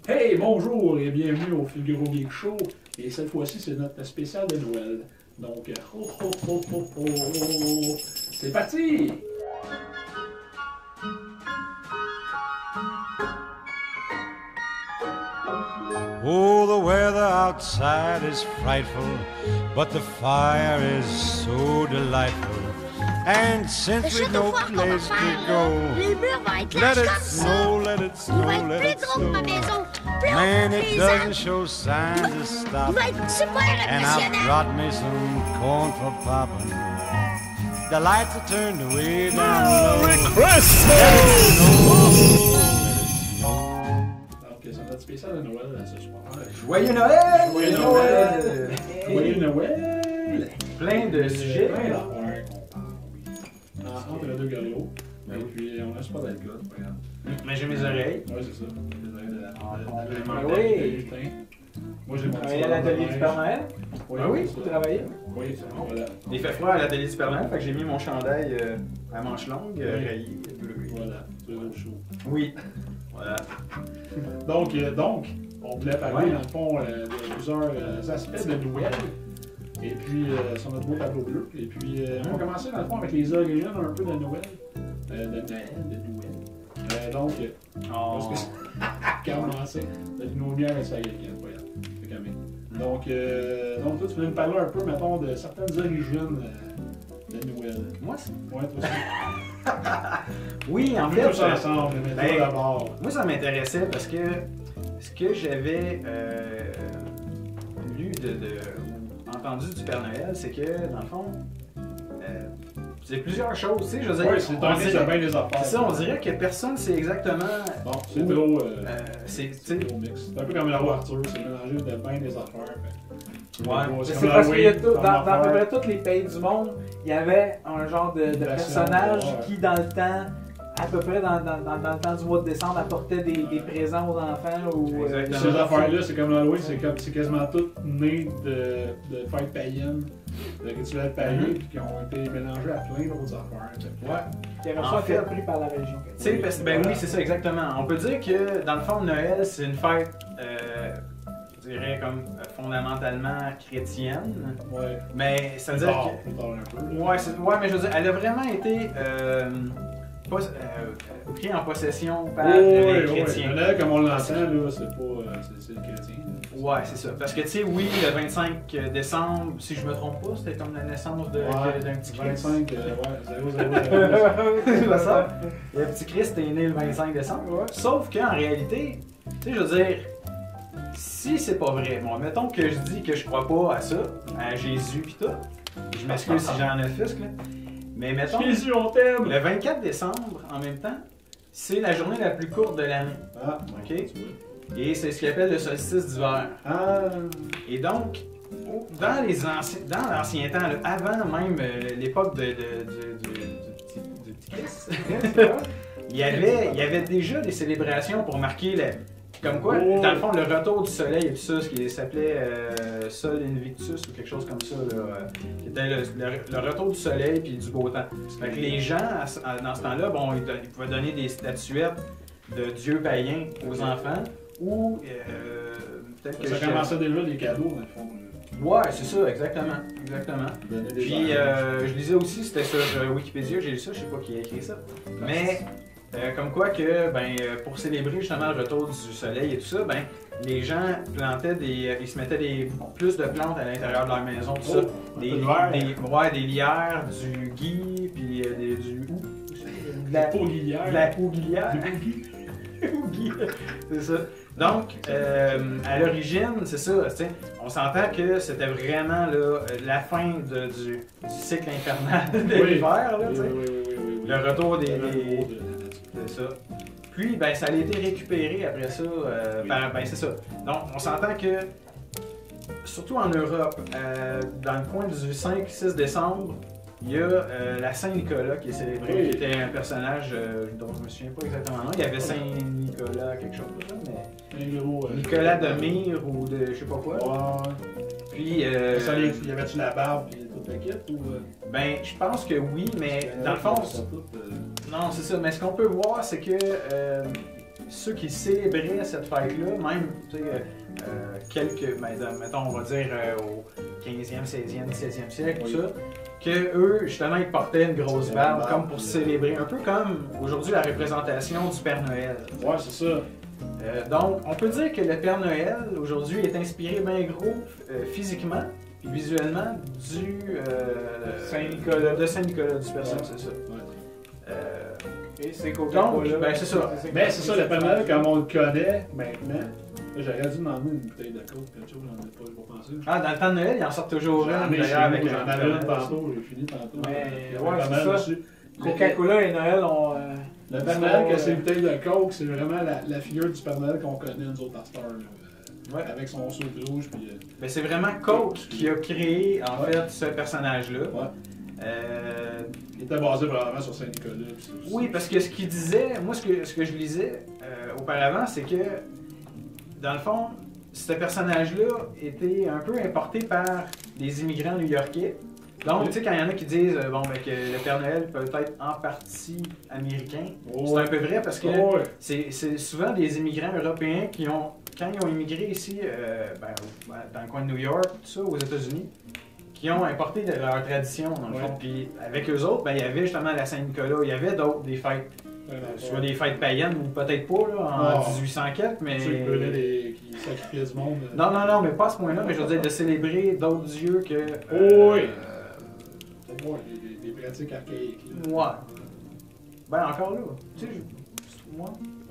Hey, bonjour et bienvenue au Figaro Geek Show. Et cette fois-ci, c'est notre spécial de Noël. Donc, ho, ho, ho, ho, ho. C'est parti! Oh, the weather outside is frightful, but the fire is so delightful. And since we've no place to go, les murs vont être let lâches it comme ça. snow, let it Il snow, va être let plus it gros que ma snow. maison. Plus haut Man, que it les doesn't arbres. show signs of Il stopping. va être super And I've impressionnant. brought me some corn for popping. The lights are turned way down low. Donc, c'est notre spécial de Noël ce soir. Joyeux Noël! Joyeux Noël! Joyeux Noël! Plein de sujets. Plein d'affaires qu'on parle, oui. Entre les deux galops. Ben Et puis, on laisse pas d'alcool, c'est pas grave. Mais j'ai mes oreilles. Ouais, c'est ça. Oui. Putain. Moi, j'ai mon Travailler à l'atelier du Père Noël? Oui, Ah oui, c'est Vous ça. travaillez? Oui, c'est bon, voilà. Il fait froid à l'atelier du Super Noël, fait que j'ai mis mon chandail à manches longues, rayé, bleu. Voilà, c'est le show. Oui. Voilà. Donc, on voulait parler, dans le fond, de plusieurs aspects de Noël. Et puis, sur notre beau tableau bleu. Et puis, on va commencer, dans le fond, avec les origines un peu de Noël. De Noël. Donc, parce que c'est commencé. C'est une lumière et ça y est, incroyable. C'est quand même. Donc, toi, tu voulais nous parler un peu, mettons, de certaines origines de Noël. Moi, c'est... Ouais, toi aussi. Oui, en On fait, tous ensemble, mais ben, toi d'abord. moi ça m'intéressait parce que ce que j'avais lu ou entendu du Père Noël, c'est que, dans le fond, c'est plusieurs choses, tu sais, je veux dire... Ouais, c'est un mix de bien des affaires. C'est ça, on dirait que personne sait exactement... Bon, c'est trop. c'est, tu sais, C'est trop mix. C'est un peu comme la roi Arthur, c'est mélangé de bien des affaires. Ouais. C'est parce qu'il y a dans à peu près tous les pays du monde, il y avait un genre de personnage ouais. qui, dans le temps, à peu près dans le temps du mois de décembre, apportait des présents aux enfants. Ou, Exactement. Ces affaires-là, c'est comme l'Halloween, c'est quasiment tout né de fêtes païennes, de rituels païens, qui ont été mélangés à plein d'autres affaires. Ouais. qui avait En soit fait- été appris par la région. Tu sais, parce que, ben oui, c'est ça, exactement. On peut dire que, dans le fond, Noël, c'est une fête, je dirais, comme fondamentalement chrétienne. Ouais. Mais ça veut Plus dire tard, que. plus tard un peu. Ouais, ouais, mais je veux dire, elle a vraiment été pris en possession par les chrétiens. Noël, comme on l'entend, là, c'est pas. C'est le chrétien. Ouais, c'est ça. Parce que, tu sais, oui, le 25 décembre, si je me trompe pas, c'était comme la naissance d'un petit Christ. 25, ouais, 0, 0, C'est pas ça. Le petit Christ est né le 25 décembre. Ouais. Sauf qu'en réalité, tu sais, je veux dire, si c'est pas vrai, bon, mettons que je dis que je crois pas à ça, à Jésus pis tout, je m'excuse si j'en offusque, là, mais mettons, Jésus, on t'aime! le 24 décembre, en même temps, c'est la journée la plus courte de l'année. Ah, Ok. tu vois. Et c'est ce qu'on appelle le solstice d'hiver. Ah, Et donc, dans l'ancien temps, là, avant même l'époque du petit Christ, il y avait déjà des célébrations pour marquer comme quoi, Oh. dans le fond, le retour du soleil et tout ça, ce qui s'appelait Sol Invictus ou quelque chose comme ça, là, qui était le retour du soleil puis du beau temps. Fait que les gens, dans ce temps-là, bon, ils pouvaient donner des statuettes de dieux païens aux enfants ou peut-être que ça commençait déjà les cadeaux, dans le fond. Ouais, c'est ça, exactement. Donner des Puis affaires. je lisais aussi, c'était sur Wikipédia, j'ai lu ça, je sais pas qui a écrit ça. Mais comme quoi que pour célébrer justement le retour du soleil et tout ça, ben les gens plantaient ils se mettaient plus de plantes à l'intérieur de leur maison, tout ça. Un peu de verre. Des lierres, du gui, puis du De la poudrière. de la poudrière. Gui, c'est ça. Donc, à l'origine, c'est ça, tu sais, on s'entend que c'était vraiment là, la fin du cycle infernal de Oui. l'hiver, là, tu sais. Oui. Le retour des. Le retour de la nature. C'est ça. Puis, ben, ça a été récupéré après ça. C'est ça. Donc, on s'entend que, surtout en Europe, dans le coin du 5-6 décembre, il y a la Saint-Nicolas qui est célébré, Oui. qui était un personnage dont je me souviens pas exactement le nom. Il y avait Saint-Nicolas, quelque chose comme ça, mais. Un gros. Nicolas de Myre ou de je sais pas quoi. Ouais. Puis, Y avait-tu la barbe et toute la kit ou. ben, je pense que oui, mais dans le fond, non, c'est ça. Mais ce qu'on peut voir, c'est que ceux qui célébraient cette fête-là, même quelques, mettons, on va dire au 15e, 16e, 17e siècle, tout ça, que eux, justement, ils portaient une grosse barbe comme pour célébrer, un peu comme aujourd'hui la représentation du Père Noël. Ouais, c'est ça. Donc, on peut dire que le Père Noël, aujourd'hui, est inspiré bien gros physiquement et visuellement du Saint-Nicolas. De Saint-Nicolas du Père, c'est ça. Et c'est Donc, Coca-Cola. ben, c'est ça. Mais c'est ça, le Père Noël, comme on le connaît maintenant. Là, j'aurais dû m'emmener une bouteille de coke, quelque chose, j'en ai pas pensé. Ah, dans le temps de Noël, il en sort toujours J'en une, ai d'ailleurs, avec j'en un avais une Noël. tantôt, j'ai fini tantôt. Mais, Il y ouais, avait pas c'est mal ça. dessus. Coca-Cola et Noël ont. Le Père Noël, que c'est une bouteille de coke, c'est vraiment la figure du Père Noël qu'on connaît, nous autres, à Star. Ouais. Avec son saut rouge. Puis, Ben, c'est vraiment Coke qui a créé, en fait, ce personnage-là. ouais. Il était basé probablement sur Saint-Nicolas. puis c'est- Oui, parce que ce qu'il disait, moi, ce que je lisais auparavant, c'est que, dans le fond, ce personnage-là était un peu importé par des immigrants new-yorkais. Donc, tu sais, quand il y en a qui disent que le Père Noël peut être en partie américain, c'est un peu vrai parce que Oh, ouais. c'est souvent des immigrants européens qui ont, quand ils ont immigré ici, dans le coin de New York, tout ça, aux États-Unis, qui ont importé leur tradition, dans le fond. Puis avec eux autres, il y avait justement la Saint-Nicolas, il y avait d'autres, des fêtes, soit des fêtes païennes ou peut-être pas, là, en 1800 quelques, mais... Ceux qui brûlaient qui sacrifiaient du monde. Non, mais pas à ce point-là, mais je veux dire de célébrer d'autres dieux que... Oui. Ouais, des pratiques archaïques. Là. Ouais. Ben encore là, tu sais, moi...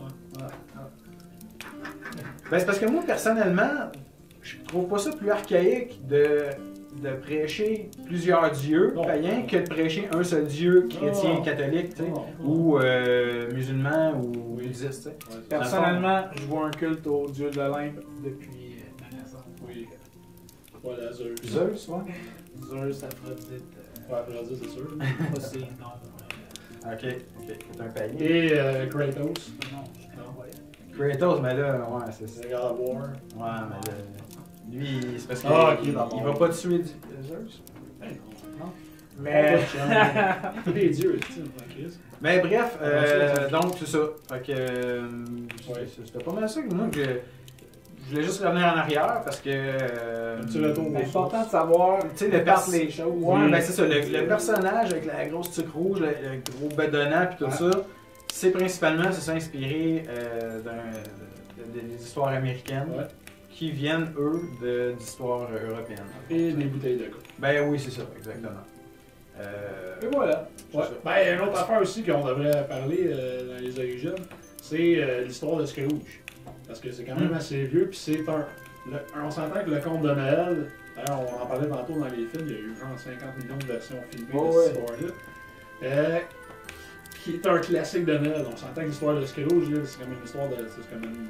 Ben c'est parce que moi, personnellement, je trouve pas ça plus archaïque de prêcher plusieurs dieux païens que de prêcher un seul dieu chrétien, catholique, tu sais, ou musulman, ou bouddhiste, tu sais. Personnellement, je vois un culte au dieu de l'Olympe depuis ma naissance. Oui. Voilà, Zeus. Zeus, ouais. Zeus, Aphrodite. Ouais, Aphrodite, c'est sûr. Pas c'est non. Ok, c'est un païen. Et Kratos. Non, je Non. Kratos, mais là, ouais, c'est ça. The God of War. Ouais, mais là, lui, c'est parce qu'il ok, d'accord. il va pas tuer Zeus. Mais. Tous les dieux, tu sais, en crise. Mais bref, donc c'est ça. Fait que Ouais. c'était pas mal ça que moi que je voulais juste revenir en arrière parce que Un petit retour aux C'est sources. important de savoir tu sais, le parler les choses. Ouais, ben c'est ça, le personnage avec la grosse tuque rouge, le gros bedonnant puis tout ça, c'est principalement c'est inspiré des histoires américaines qui viennent eux d'histoires européennes. Et des bouteilles de coke. Ben oui, c'est ça, exactement. Et voilà. Ouais. Ben, une autre affaire aussi qu'on devrait parler dans les origines, c'est l'histoire de Scrooge. Parce que c'est quand même assez vieux, puis c'est on s'entend que le conte de Noël, d'ailleurs, on en parlait tantôt dans les films, il y a eu genre 50 millions de versions filmées de cette histoire-là. Qui est un classique de Noël. On s'entend que l'histoire de Scrooge, là, c'est comme une histoire de. C'est comme une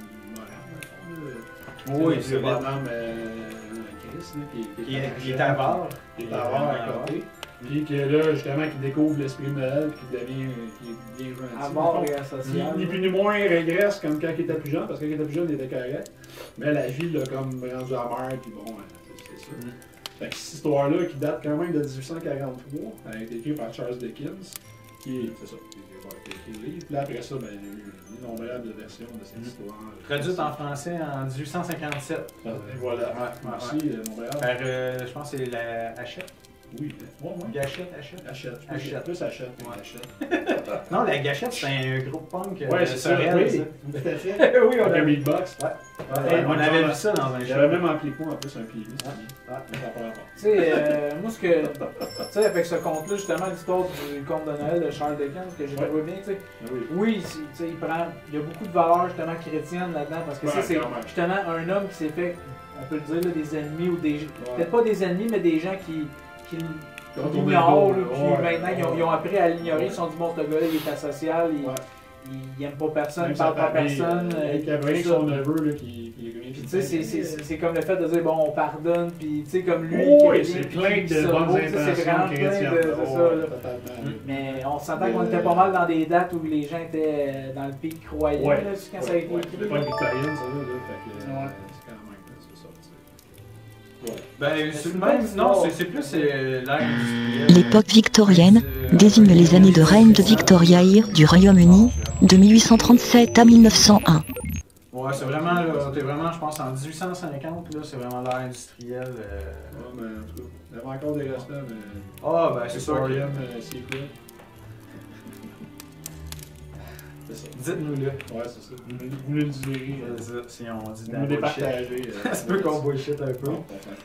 morale. Oui, c'est c'est vraiment Chris, qui est avare. Qui est avare à côté. Puis que là, justement, qui découvre l'esprit de Noël, puis qui devient gentil. Avare et asocial. Ni plus ni moins, il régresse comme quand il était plus jeune, parce que quand il était plus jeune, il était correct. Mais la vie l'a comme rendu amer, puis bon, c'est ça. Fait que cette histoire-là, qui date quand même de 1843, elle a été écrite par Charles Dickens, qui est ça, qui a écrit le livre. Puis là, après ça, ben, il y a eu innombrables versions de cette histoire. Traduite en français en 1857. Et voilà, merci, Montréal. Par, je pense que c'est la Hachette. Oui, Gâchette. Achète. Plus achète. Achète. Non, la Gâchette, c'est un groupe punk Ouais, c'est ça. Sorel, Oui, ça. tout à fait. Oui, on Avec a un beatbox. On avait vu ça dans un show. J'avais même appliqué moi en plus un playlist. Tu Tu sais, moi, ce que. Tu sais, avec ce conte-là, justement, l'histoire du conte de Noël de Charles Dickens, que j'ai trouvé bien, tu sais. Oui, tu sais, il y a beaucoup de valeurs, justement, chrétiennes là-dedans, parce que ça, c'est justement un homme qui s'est fait, on peut le dire, là, des ennemis ou des. Peut-être pas des ennemis, mais des gens qui l'ignorent, puis maintenant, ils ont appris à l'ignorer, ils se sont dit, bon, ce gars-là, il est asocial, il aime pas personne, il parle pas à personne. Il a avec son neveu là, qui est puis tu sais, c'est comme le fait de dire, bon, on pardonne, puis tu sais, comme lui, oui, c'est plein de bonnes intentions c'est vraiment plein de. C'est ça, là. Mais on s'entend qu'on était pas mal dans des dates où les gens étaient dans le pic croyant, là, quand ça a été écrit. C'est pas une victorienne, ça, là, fait que c'est quand même, c'est ça. Ben, c'est plus l'ère industrielle. L'époque victorienne désigne les années de règne de Victoria du Royaume-Uni de 1837 à 1901. Ouais, c'est vraiment, là, t'es vraiment, je pense, en 1850, là, c'est vraiment l'ère industrielle. Ouais, mais en tout cas, il y avait encore des restants, mais. Ah, ben c'est sûr. Victorian Secret. C'est ça. Dites-nous-le. Ouais, c'est ça. Vous voulez le dire. Si on dit Vous nous départager. Ça se peut qu'on bullshit un peu.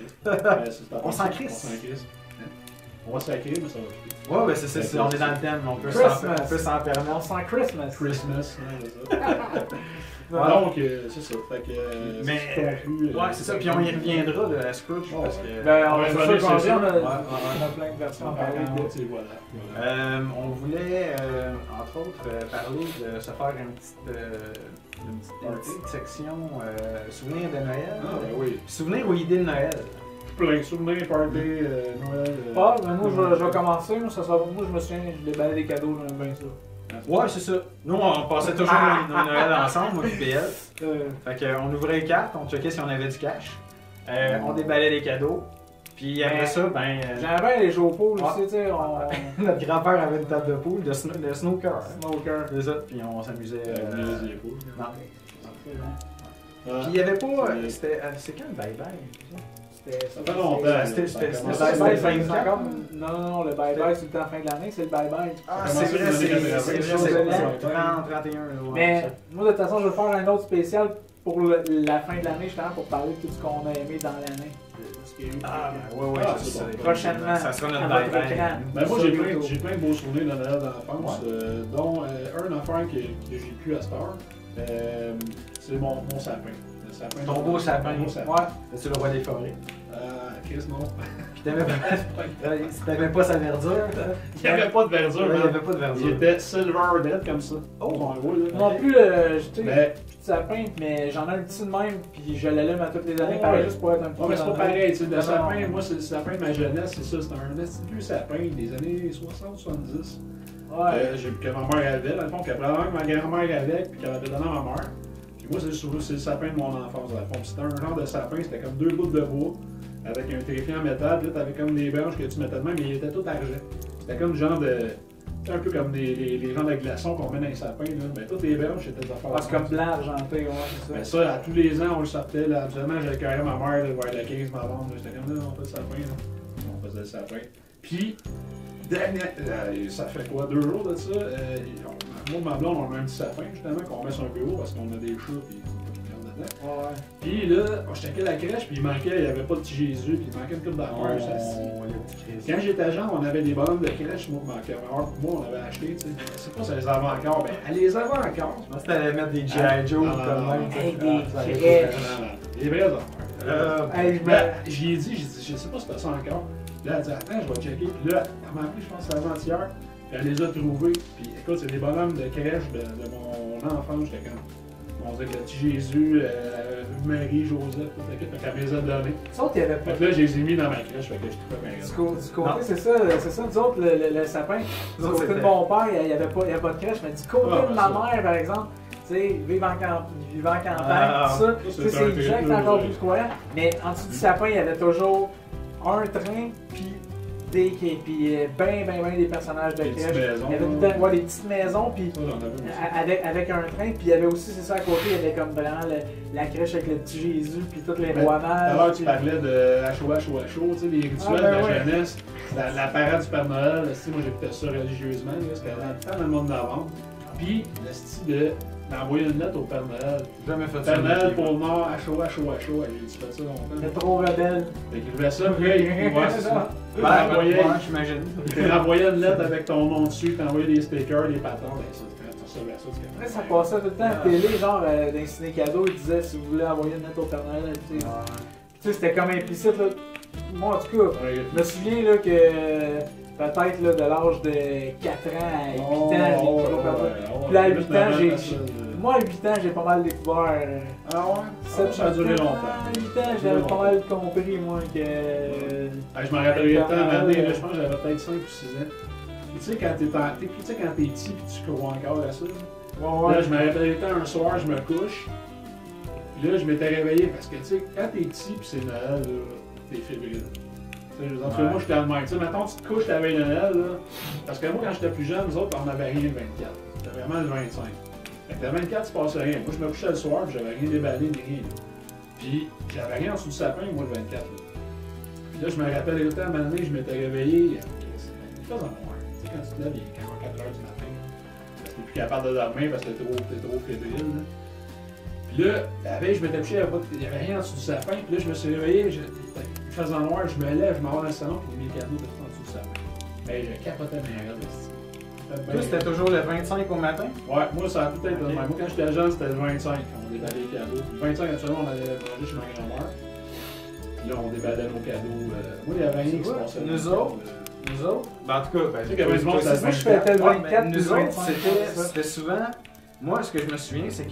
On s'en crisse. On s'en crisse. On va s'en crisse, mais ça va plus. Ouais, ben c'est ça, on est dans le thème, on peut s'en permettre. On sent Christmas. Christmas, c'est ça. Donc, c'est ça. Fait que, mais, ouais, c'est ça, puis on y reviendra de la Scrooge, parce que... Ben, on va c'est sûr qu'on ça. on a plein de versions à parler de. Voilà. On voulait, entre autres, parler de se faire une petite section souvenirs de Noël. Ah, ben oui. Souvenirs ou idées de Noël. Plein de souvenirs, party, Noël. Ah, ben moi, je vais commencer. Moi, je me souviens, je déballais des cadeaux, j'aime bien ça. Ouais, c'est ça. Nous, on passait toujours Noël ensemble, moi et PL. Fait qu'on ouvrait les cartes, on checkait si on avait du cash. On déballait les cadeaux. Puis après ça, ben. J'aimais bien les jeux au pool aussi, tu sais. Notre grand-père avait une table de pool de snooker. Snooker. C'est ça, puis on s'amusait. Non. Puis il y avait pas. C'est quand le bye-bye? Ça fait longtemps. C'était le bye-bye, non, le bye-bye, c'est le temps fin de l'année, c'est le bye-bye. Ah, c'est vrai, c'est 30, 31. Mais moi, de toute façon, je vais faire un autre spécial pour la fin de l'année, justement, pour parler de tout ce qu'on a aimé dans l'année. Ah, ouais, c'est bon. Prochainement. Ça sera notre à votre bye-bye. écran. Ben moi, j'ai plein de beaux souvenirs de Noël d'enfance, dont un affaire que j'ai plus à cette heure, c'est mon sapin. Ton beau sapin. Ouais. C'est le roi des forêts. Chris, non. Puis t'avais pas sa verdure. Il n'y avait pas de verdure. Il n'y avait pas de verdure. Il était silver dead comme ça. Oh, non plus, j'étais petit sapin, mais j'en ai un petit de même, puis je l'allume à toutes les années, pareil, juste pour être un petit peu. mais c'est pas pareil, tu sais, le sapin, moi, c'est le sapin de ma jeunesse, c'est ça, c'est un vieux sapin des années 60-70. Ouais. Que ma mère avait, dans le fond, que probablement ma grand-mère avait, puis qu'elle avait donné à ma mère. Puis moi, c'est le sapin de mon enfance, dans le fond. C'était un genre de sapin, c'était comme deux bouts de bois, avec un trépied en métal, puis là, t'avais comme des branches que tu mettais de même, mais il était tout argent. C'était comme genre de. Un peu comme les genres de glaçons qu'on met dans les sapins, là. Ben, toutes les branches étaient affaires. Ah, c'est comme blanc, argenté, ouais, c'est ça. Ben, ça, à tous les ans, on le sortait, là. Absolument, j'avais carré ma mère, là, voir la 15 novembre, j'étais comme là, on fait le sapin, là. On faisait le sapin. Puis, ça fait quoi, 2 jours de ça? Moi, ma blonde, on a un petit sapin, justement, qu'on met sur un bureau parce qu'on a des chats, puis on regarde dedans. Ouais. Puis là, je checkais la crèche, puis il n'y avait pas de petit Jésus, puis il manquait une coupe d'affaires. Quand j'étais jeune, on avait des bonhommes de crèche, moi, on avait acheté, tu sais. Je sais pas si elle les avait encore. Ben, elle les avait encore. Moi, c'était aller mettre des G.I. Joe comme même. Des crèches. Des vraies affaires. J'y ai dit, je sais pas si t'as ça encore. Là, elle dit, attends, je vais checker. Puis là, elle m'a appelé, je pense, c'est avant-hier. Puis elle les a trouvés. Puis écoute, c'est des bonhommes de crèche de mon enfance. J'étais comme. On disait que le petit Jésus, Marie, Joseph, tout le kit, fait qu'elle me les a donnés. Nous autres, il y avait pas. Fait que là, je les ai mis dans ma crèche, fait que je trouvais bien. Du côté, c'est ça, nous autres, le sapin. Du côté de mon père, il n'y avait pas de crèche, mais du côté de ma mère, par exemple, tu sais, vivant en campagne, tout ça, c'est exact, c'est encore plus croyant. Mais en dessous du sapin, il y avait toujours un train, puis ben des personnages de crèche. Il y avait tout le temps des petites maisons, puis avec un train, puis il y avait aussi, c'est ça à côté, il y avait comme vraiment la crèche avec le petit Jésus, puis tous les rois mages. Alors tu parlais de HO, tu sais, les rituels de la jeunesse, la parade du Père Noël, moi j'écoutais ça religieusement, c'était dans le mois de novembre. Puis le style d'envoyer une lettre au Père Noël. Jamais fait ça. Père Noël pour le Nord, HO, j'ai fait ça longtemps. C'était trop rebelle. Fait qu'il voulait ça, puis ouais, c'est ça. J'imagine. Tu envoyais une lettre avec ton nom dessus, tu envoyais des stickers, des patons, ben ça, après, ça passait tout le temps à la télé, genre dans les ciné-cadeaux, ils disaient si vous voulez envoyer une lettre au Père Noël, tu sais, c'était comme implicite, là. Moi, en tout cas, je me souviens là, que peut-être là, de l'âge de 4 ans à 8 ans, j'ai toujours perdu. Puis là, à 8 ans, moi, à 8 ans, j'ai pas mal découvert. Ah ouais? Ça a duré longtemps. À 8 ans, j'avais pas mal compris, moi, que. Je m'en rappelle le temps, je pense que j'avais peut-être 5 ou 6 ans. Tu sais, quand t'es petit et tu crois encore à ça. Là, je me rappelle le temps, un soir, je me couche. Puis là, je m'étais réveillé parce que, tu sais, quand t'es petit et c'est Noël, t'es fébrile. Entre moi, j'étais le même. Tu sais, mettons, tu te couches la veille de Noël, là. Parce que moi, quand j'étais plus jeune, nous autres, on n'avait rien le 24. C'était vraiment le 25. Fait que le 24, il se passait rien. Moi, je me couchais le soir, puis j'avais rien déballé ni rien. Là. Puis, j'avais rien en dessous du sapin, moi, le 24. Là. Puis là, je me rappelle, tout le temps, à un moment donné, je m'étais réveillé. Il faisait noir. Tu sais, quand tu te lèves, il est 44 h du matin. Parce que t'es plus capable de dormir parce que t'es trop fébrile. Là. Puis là, la veille, je m'étais couché, il n'y avait rien en dessous du sapin. Puis là, je me suis réveillé, il faisait noir, je me lève, je m'en vais dans le salon, puis mes cadeaux étaient en dessous du sapin. Mais je capotais mes rêves. Toi, c'était toujours le 25 au matin? Ouais, moi, ça a tout été le même. Moi, quand j'étais jeune, c'était le 25. On déballait les cadeaux. Le 25, actuellement, on allait manger chez ma grand-mère. Puis là, on déballait nos cadeaux. Moi, il y avait rien qui se passait. Nous autres? Ben, en tout cas, tu sais qu'il y avait du monde, moi, je faisais le 24. Nous autres, c'était souvent. Moi, ce que je me souviens, c'est que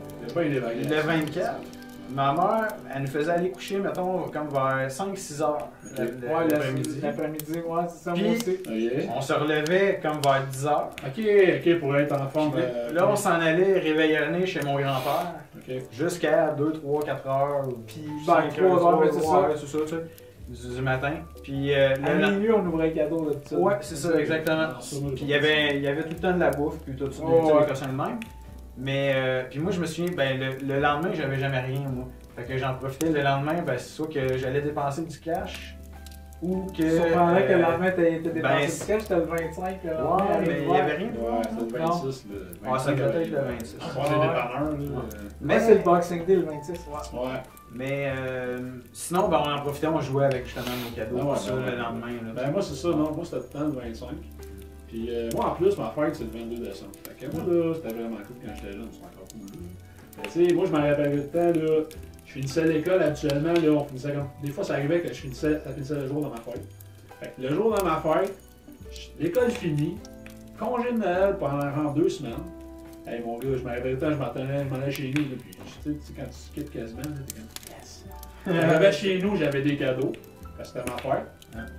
le 24, ma mère, elle nous faisait aller coucher, mettons, comme vers 5-6 heures l'après-midi. L'après-midi, ouais, c'est ça, puis, moi aussi. Okay. On se relevait comme vers 10 heures. Ok, pour être en forme. Là, on s'en allait réveillonner chez mon grand-père. Okay. Jusqu'à 2, 3, 4 heures. Puis 5, 3 heures, mais c'est ça. C'est ça, tu sais. Du matin. Puis à minuit, on ouvrait le cadeau là, tout ça. Ouais, c'est ça, exactement. Puis il y avait tout le temps de la bouffe, puis tout ça, des cochons de même. Mais, puis moi, je me souviens, ben, le lendemain, j'avais jamais rien, moi. Fait que j'en profitais le lendemain, ben, c'est soit que j'allais dépenser du cash, ou que. Surprenant que le lendemain, t'as dépensé du cash, c'était le 25. Ouais, mais il n'y avait rien. Ouais, c'était le 26. Ah, ça peut être le 26. On prend des dépanneurs, là. Mais c'est le Boxing Day, le 26. Ouais. Mais sinon, ben, on en profitait, on jouait avec justement nos cadeaux le lendemain. Là. Ben, moi, c'est ça, non, moi, c'était tout le temps le 25. Puis moi, en plus, ma fête, c'est le 22 décembre. Fait que moi, là, c'était vraiment cool quand j'étais jeune, c'était encore cool. Mais tu sais, moi, je m'en rappelle le temps, là, je finissais l'école habituellement, là, on finissait comme. Des fois, ça arrivait que ça finissait le jour de ma fête. Fait que le jour de ma fête, l'école finie, congé de Noël pendant 2 semaines. Hey, mon gars, je m'en rappelle le temps, je m'en allais chez nous, là, puis tu sais, quand tu quittes quasiment, là, t'es comme yes! J'arrivais chez nous, j'avais des cadeaux, parce que c'était ma fête.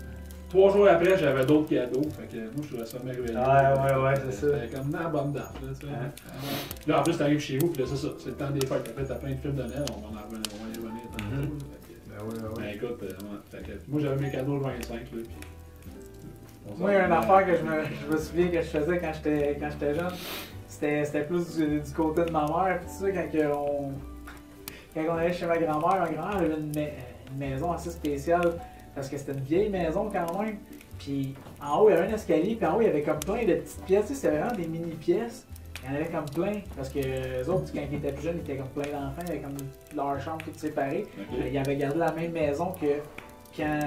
3 jours après, j'avais d'autres cadeaux. Fait que moi, je trouvais ça merveilleux. Ouais, c'est ça. C'était comme dans la bonne date. Là, tu sais. Là, en plus, t'arrives chez vous, puis là, c'est ça. C'est le temps des fêtes. Après, t'as plein de films de Noël. On va y revenir tantôt. Ben écoute, fait que, moi, j'avais mes cadeaux le 25. Là, puis, moi, il y a une affaire que je me souviens que je faisais quand j'étais jeune. C'était plus du côté de ma mère. Puis ça, quand on allait chez ma grand-mère avait une maison assez spéciale. Parce que c'était une vieille maison quand même. Puis en haut, il y avait un escalier. Puis en haut, il y avait comme plein de petites pièces. Tu sais, c'était vraiment des mini-pièces. Il y en avait comme plein. Parce que les autres, quand ils étaient plus jeunes, ils étaient comme plein d'enfants. Il y avait comme leur chambre toutes séparées. Okay. Ils avaient gardé la même maison que quand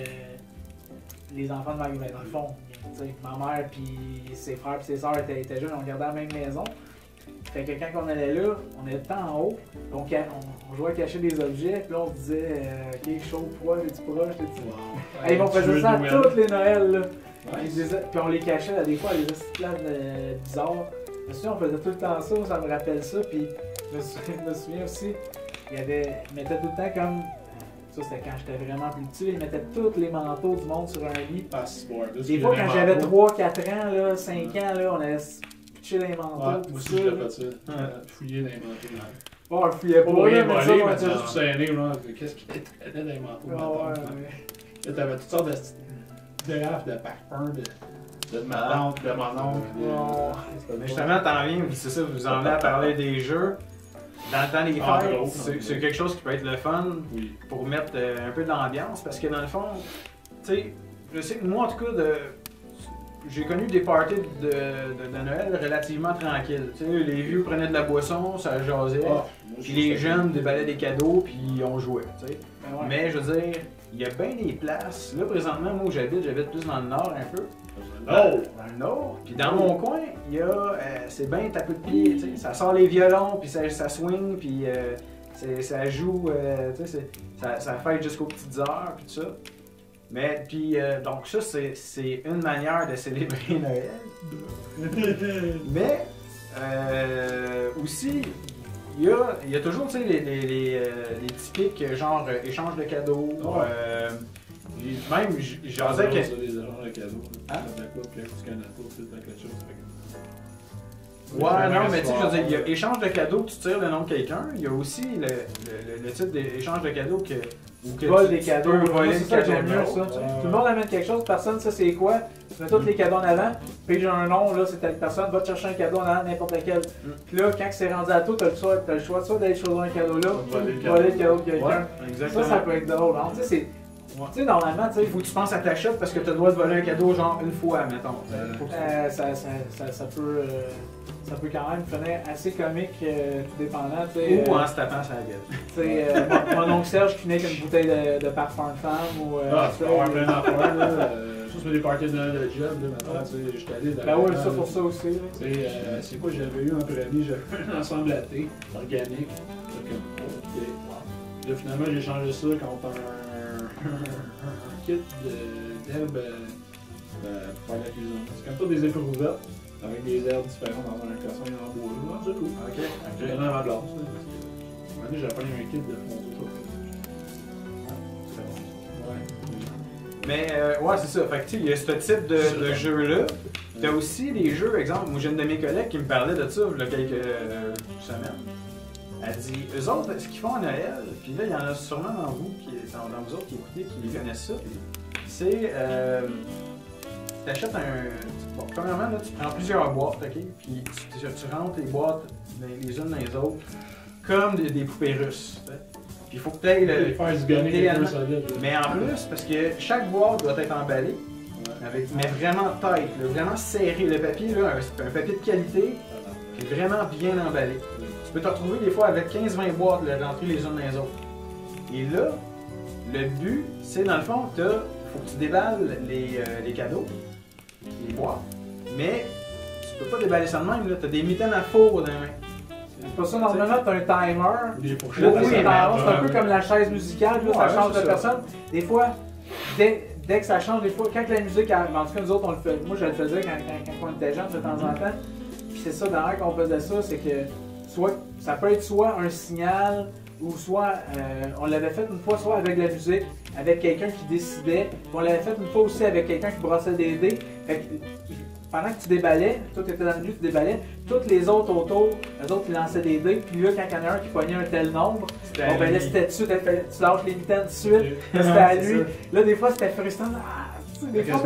les enfants de ma grand-mère, dans le fond. Tu sais, ma mère, puis ses frères, puis ses sœurs étaient jeunes. On gardait la même maison. Fait que quand on allait là, on était en haut, donc on jouait à cacher des objets, puis là on se disait ok, chaud, froid, t'es-tu proche, t'es-tu. Wow. Ils vont faire ça à toutes les Noëls là. Puis on les cachait là, des fois à des places bizarres. Je me souviens, on faisait tout le temps ça, ça me rappelle ça, puis je me souviens aussi, ils mettaient tout le temps comme. Ça c'était quand j'étais vraiment plus petit, ils mettaient tous les manteaux du monde sur un lit. Des fois quand j'avais 3-4 ans, là, 5 ans, là, on allait pitcher dans les manteaux. Moi aussi, je l'ai fait ça. Fouiller dans les manteaux. Bon, on fouillait pas, mais ça, on était juste aînés, qu'est-ce qui était dans les manteaux? Là, t'avais toutes sortes de drafts, de pack-pain, de ma tante, de mon oncle. Mais justement, t'en viens, c'est ça, vous en venez à parler des jeux. Dans le temps des fêtes, c'est quelque chose qui peut être le fun pour mettre un peu d'ambiance, parce que dans le fond, tu sais, je sais que moi en tout cas, j'ai connu des parties de Noël relativement tranquilles. Tu sais, les vieux prenaient de la boisson, ça jasait, puis les jeunes déballaient des cadeaux, puis on jouait, tu sais. Mais je veux dire, il y a bien des places. Là, présentement, moi où j'habite plus dans le nord un peu. Dans le nord. Puis dans mon coin, il y a, c'est bien tape de pied, tu sais. Ça sort les violons, puis ça swing, puis ça joue, tu sais, ça fête jusqu'aux petites heures, puis tout ça. Mais puis donc ça c'est une manière de célébrer Noël. Mais aussi il y a toujours tu sais les typiques genre échange de cadeaux. Même j'osais que les échanges de cadeaux. Hein? Ouais, non, mais tu sais, je veux dire, il y a échange de cadeaux, tu tires le nom de quelqu'un. Il y a aussi le type d'échange de cadeaux où tu voles des cadeaux. C'est ça que j'aime mieux, ça. Tout le monde amène quelque chose, personne ne sait c'est quoi. tu mets tous les cadeaux en avant, puis j'ai un nom, là, c'est telle personne, va te chercher un cadeau en avant, n'importe lequel. Puis là, quand c'est rendu à toi, t'as le choix soit d'aller choisir un cadeau là, voler le cadeau de quelqu'un. Ouais, exactement. Ça peut être drôle. Tu sais, normalement, tu sais, Il faut que tu penses à ta shot parce que tu as le droit de voler un cadeau genre une fois, mettons. ça peut quand même finir assez comique, tout dépendant. Ou en se tapant sur la gueule. Mon oncle Serge qui finit avec une bouteille de parfum de femme. Ou, tu peux avoir plein d'affaires. Ça, c'est des parties de Noël de job. Maintenant, j'étais allé dans. Ben oui, ça pour ça aussi. C'est quoi j'avais eu en premier? J'avais un ensemble à thé organique. Là, finalement, j'ai changé ça contre un kit d'herbes pour faire la cuisine. C'est comme ça des éprouvettes avec des herbes différentes dans un classon en bois. C'est cool. Ok. J'ai donné à ma blonde. Maintenant, j'ai appris un kit de fond de chocolat. Mais ouais, c'est ça. Fait que tu sais, il y a ce type de jeu-là. T'as aussi des jeux, exemple, moi j'ai une de mes collègues qui me parlait de ça il y a quelques semaines. Elle dit, eux autres, ce qu'ils font à Noël, puis là, il y en a sûrement dans vous autres qui écoutez, qui connaissent ça, c'est, t'achètes un... Bon, premièrement, là, tu prends plusieurs boîtes, ok? Puis tu rentres les boîtes les unes dans les autres, comme des poupées russes. Puis il faut que tu ailles le... faire du gunning un peu solide. Mais en plus, parce que chaque boîte doit être emballée, mais vraiment tight, là, vraiment serré. Le papier, là, un papier de qualité, qui est vraiment bien emballé. Tu peux te retrouver des fois avec 15-20 boîtes rentrées les unes dans les autres. Et là, le but, c'est dans le fond, il faut que tu déballes les cadeaux, les boîtes, mais tu peux pas déballer ça de même, tu as des mitaines à four dans les mains. C'est pas ça, normalement, tu as un timer. Des fourchettes. Là, c'est un peu comme la chaise musicale, là, ça change de personne. Des fois, dès que ça change, des fois, quand la musique arrive, en tout cas, nous autres, on le fait. Moi, je le faisais quand on était jeunes de temps en temps. Puis c'est ça, dans l'air qu'on faisait ça, c'est que ça peut être soit un signal, ou soit, on l'avait fait une fois, soit avec la musique, avec quelqu'un qui décidait. Puis on l'avait fait une fois aussi avec quelqu'un qui brossait des dés. Fait que, pendant que tu déballais, toi tu étais dans le milieu, tu déballais, tous les autres autour, eux autres ils lançaient des dés, puis là quand il y en a un qui pognait un tel nombre, on ben là c'était dessus, tu lâches les mitaines tout de suite, c'était à lui. Là des fois c'était frustrant, des fois,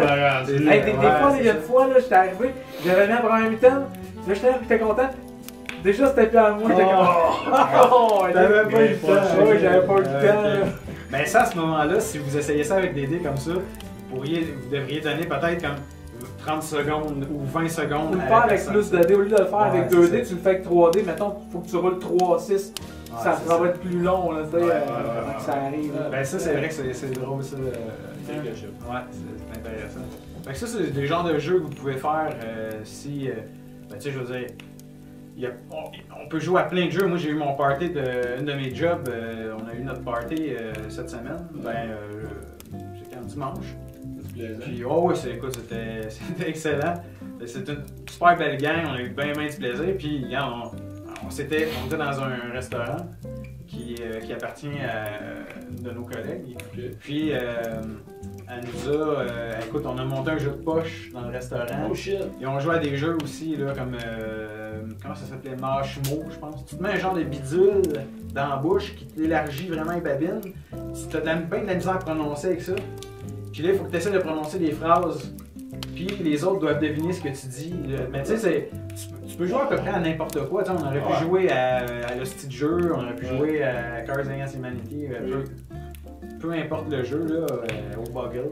il y a une fois, j'étais arrivé, j'avais mis la première mitaine, là j'étais là, j'étais content. Déjà c'était plus à moi, j'étais comme t'avais pas eu le temps, oui j'avais pas eu le temps. Mais ça à ce moment-là, si vous essayez ça avec des dés comme ça, vous devriez donner peut-être comme 30 secondes ou 20 secondes. Tu le faire avec plus de dés, au lieu de le faire avec 2 dés, tu le fais avec 3 dés, mettons, il faut que tu roules 3-6, ça va être plus long, là, tu sais, avant que ça arrive. Ben ça c'est vrai que c'est drôle ça. Ouais, c'est intéressant. Fait que ça c'est des genres de jeux que vous pouvez faire si, ben tu sais je veux dire, on peut jouer à plein de jeux. Moi j'ai eu mon party d'une de mes jobs, on a eu notre party cette semaine, c'est quand dimanche. Puis, oh oui, c'était excellent. C'était une super belle gang, on a eu bien du plaisir. Puis, on était dans un restaurant qui appartient à une de nos collègues. Puis, elle nous a. Écoute, on a monté un jeu de poche dans le restaurant. Oh shit! Et on jouait à des jeux aussi, là, comme. Comment ça s'appelait? Marshmallow, je pense. Tu te mets un genre de bidule dans la bouche qui t'élargit vraiment les babines. Tu as bien de la misère à prononcer avec ça. Puis là, il faut que tu essaies de prononcer des phrases, puis les autres doivent deviner ce que tu dis. Mais tu sais, tu peux jouer à peu près à n'importe quoi. T'sais, on aurait pu jouer à l'hostie de jeu, on aurait pu jouer à Cards Against Humanity, peu importe le jeu, là, au Boggle.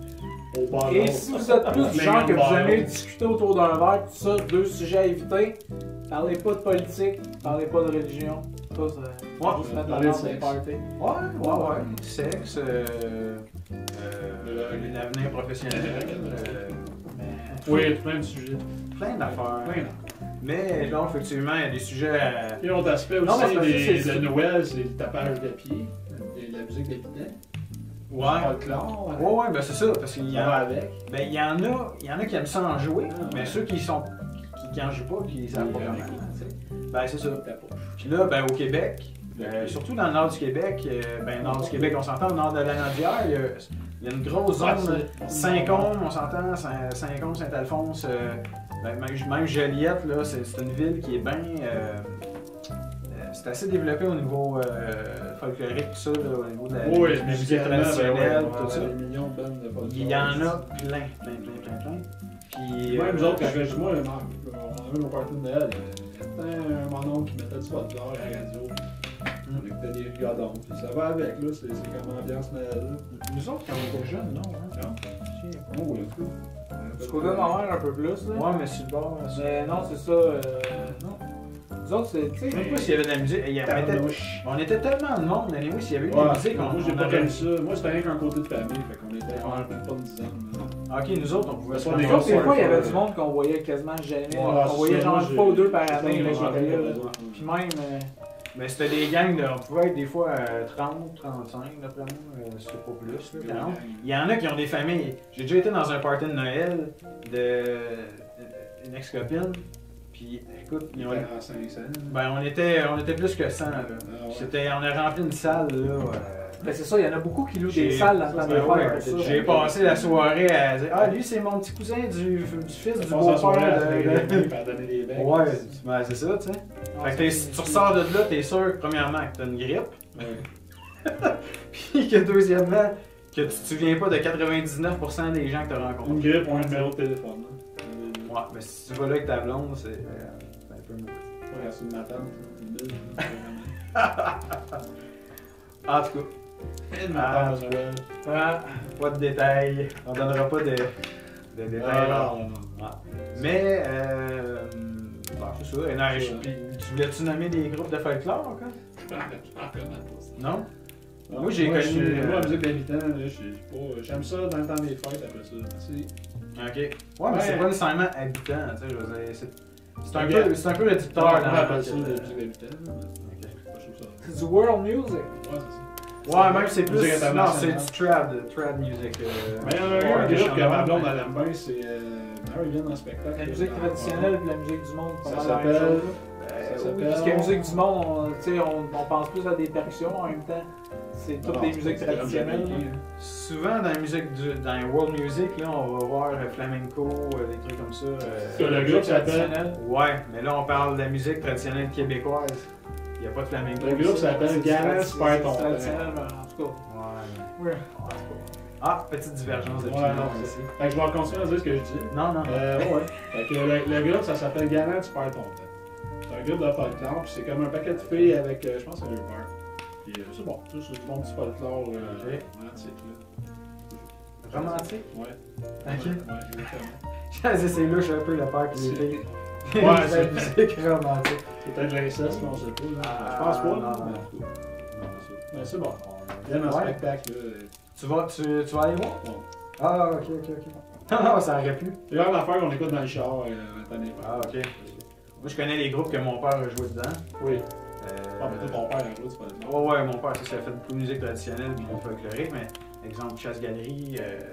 Et si vous êtes plus du genre que vous aimez discuter autour d'un verre, tout ça, 2 sujets à éviter, parlez pas de politique, parlez pas de religion. Ça, juste mettre la langue des parties. Ouais. Sexe, l'avenir professionnel. Oui, plein de sujets. Plein d'affaires. Mais là, effectivement, il y a des sujets à... Il y a un autre aspect aussi de Noël, c'est le tapage de pied, la musique d'évident. Ouais, ben c'est ça, parce qu'il y en a avec. Ben il y en a qui aiment ça en jouer, mais ceux qui en jouent pas, qui savent pas comment. Ben c'est ça. Puis là, ben au Québec, surtout dans le nord du Québec, on s'entend au nord de la Lanaudière, il y a une grosse zone, Saint-Côme, on s'entend, Saint-Côme, Saint-Alphonse, même Joliette, là, c'est une ville qui est bien... c'est assez développé au niveau folklorique, tout ça, là, au niveau de la Oui, musique traditionnelle, tout ça. Des millions de bandes de folklore. Il y en a plein. Puis, Même nous autres, quand je jouais, on avait nos parties de Noël. Il y avait mon oncle qui mettait du folklore à la radio. On écoutait des rigodons. Puis ça va avec, là. C'est comme l'ambiance Noël. nous autres, quand on était jeunes, non? Hein? Oh, oui, en tout cas. Du côté de ma mère, un peu plus. Là. Ouais, mais sur le bord. Mais non, c'est ça. Non. Nous autres, c'est. Tu sais. Même pas s'il y avait de la musique. On était tellement de monde, anyway, s'il y avait eu de la musique, moi, j'ai on pas aurait- connu ça. Moi, c'était rien qu'un côté de famille. Fait qu'on était pas une dizaine. Ok, nous autres, on pouvait se Des Nous gars, autres, des fois, il y avait ouais. du monde qu'on voyait quasiment jamais. Ouais, On voyait c'est ça, genre moi, une fois ou deux par c'est ça, année. Là, moi, qui étaient là. ouais. Puis même. Mais c'était des gangs de. On pouvait être des fois 30, 35, d'après moi. C'est pas plus. Là, 40. Il y en a qui ont des familles. J'ai déjà été dans un party de Noël d'une ex-copine. Puis écoute, ils ont. À 500. Ben, on était plus que 100. Là. Ah, ouais. On a rempli une salle. Là, Ben, c'est ça, il y en a beaucoup qui louent des J'ai- salles dans le temps des Ben ouais, fêtes pour ça. j'ai passé la soirée à dire ah, lui, c'est mon petit cousin du fils du On s'en soirée à beau-père. faire donner des becs. Ouais, ben, c'est ça, tu sais. Fait que si tu ressors de là, t'es sûr, premièrement, que t'as une grippe. Ouais. Puis que deuxièmement, que tu te souviens pas de 99% des gens que t'as Une rencontrés. grippe ou un numéro de téléphone. Ouais, mais si tu vas là avec ta blonde, c'est un peu mauvais. Ouais, c'est une matante. En tout Une matante, Noël. cas, pas de détails. On donnera pas de détails. Ah, non, non. Mais, bon, c'est ça. Et non, puis, tu voulais-tu nommer des groupes de folklore encore? Non? Moi, j'ai connu. Moi, la musique d'habitant, là, je sais pas. J'aime ça dans le temps des fêtes après ça. Merci. Ok. Ouais, mais c'est Ouais. pas nécessairement habitant, tu sais, je veux dire. C'est un Ok. peu le dicteur On dans appelle ça de la Ok. musique d'habitant. Je trouve ça. C'est du world music. Ouais, c'est ça. Ouais, même c'est plus. Musique Non, c'est internationale. du trad music. Mais il y en a un groupe que ma blonde elle aime bien, c'est Mary vient dans le spectacle. La musique traditionnelle et la musique du monde. Ça pas mal la même s'appelle. chose, là. Ça Oui, s'appelle. parce que la musique du monde, on pense plus à des percussions en même temps. C'est toutes des musiques traditionnelles. là. Souvent dans la musique dans le world music, là, on va voir flamenco, des trucs comme ça. Le groupe s'appelle. Traditionnelle. Ouais, mais là on parle de la musique traditionnelle québécoise. Il n'y a pas de flamenco. Le groupe s'appelle C'est Galant c'est Spartan. traditionnel, mais en tout cas. Ouais. Ouais. Ah, petite divergence de Ouais, opinion non, ici. Fait que je vais continuer à dire ce que je dis. Non, non. Ouais. Fait que le groupe, ça s'appelle Galant Spartan. C'est un groupe de folklore, puis c'est comme un paquet de filles avec, je pense, un leopard. Puis c'est bon, ça, c'est du bon petit folklore romantique. Là. Romantique? Ouais. Ok. Ouais, exactement. C'est louche un peu le père qui les filles. Ouais, c'est c'est- la musique romantique. C'est peut-être l'inceste, mais on sait pas. Là. Ah, Je pense pas. non, là, non. mais en tout cas. Non, c'est ça. Mais c'est bon. Viens dans le Ouais. spectacle. Là. Tu vas aller voir? Bon. Ah, ok. Non, non, ça aurait pu. C'est une affaire qu'on écoute dans le char l'année Ah, ok. Moi, je connais les groupes que mon père a joué dedans. Oui. Ah, mais toi, ton père, la route, c'est pas le nom. Ouais, mon père, ça a fait beaucoup de musique traditionnelle puis folklorique, mais exemple, Chasse-Galerie,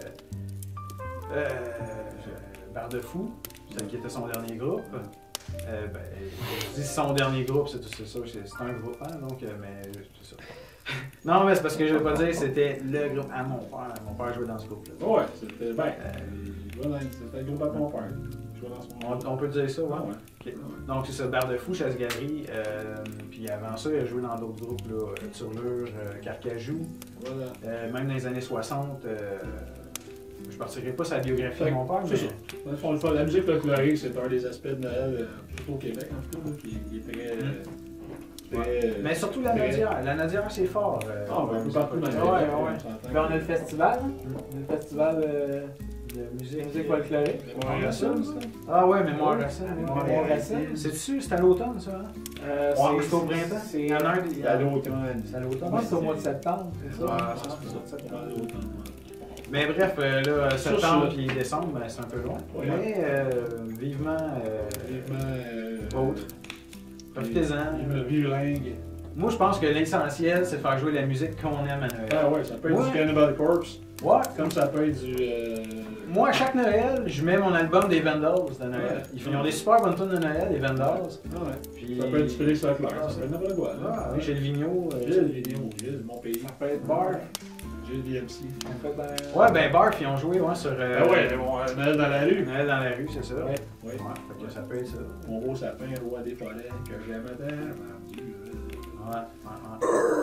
Barre de Fou, celle qui était son dernier groupe. Ben, je dis son dernier groupe, c'est ça, c'est un groupe, hein, donc, mais c'est ça. Non, mais c'est parce que je veux pas dire c'était le groupe à mon père. Mon père jouait dans ce groupe-là. Ouais, c'était. C'était le groupe à ton père. Il jouait dans son. On peut dire ça, ouais. Ouais. Ok. Donc c'est ça, Barre de Fou, Chasse-Galerie, puis avant ça, il a joué dans d'autres groupes, là, Turlure, Carcajou, Voilà. même dans les années 60. Je partirai pas sa biographie de mon père, C'est mais... ça. Dans le fond, la musique folklorique, c'est un des aspects de Noël, surtout au Québec, en tout cas, là, qui est très. très Mais surtout la très- Nadière. La Nadière, c'est fort. Ah, ben, un peu partout dans le Ouais, Québec, ouais. on s'entend Puis on a que- le festival. On a le festival de de musique. musique folklorique. Ouais, Racine, ça. Ah ouais, Mémoire Racine. Mémoire Racine. C'est-tu, c'est à l'automne, ça? Hein? C'est au printemps? C'est Il y en a un, C'est à l'automne. c'est à l'automne. Moi, c'est au mois de septembre, c'est ça? Ouais, c'est ça. À l'automne. Mais bref, là, Ça, septembre ça. puis décembre, ben, c'est un peu loin. Ouais. Mais vivement, Vivement. autre. Profitez-en. Vive-lingue. Moi, je pense que l'essentiel, c'est de faire jouer la musique qu'on aime à Noël. Ah ouais, ça peut être Ouais. du Cannibal Corpse, Ouais. comme ça peut être du. Moi, à chaque Noël, je mets mon album des Vandals de Noël. Ouais. Ils ont des super bonnes tunes de Noël, les Vandals. Ah ouais. Puis... Ça peut être du Félix Leclerc, Ah, ça peut être n'importe quoi. Ah, oui, chez le Vigneault. Gilles, Vigneault, Gilles, mon pays. Ça peut être bar. Gilles DMC. On fait dans... Ouais, ben Barf, ils ont joué sur Ah ouais, bon, Noël dans la rue. Noël dans la rue, c'est ça. Ouais. Oui. Ouais, fait que ça peut être ça. Mon beau sapin, roi des forêts, que j'aime tant. Ouais.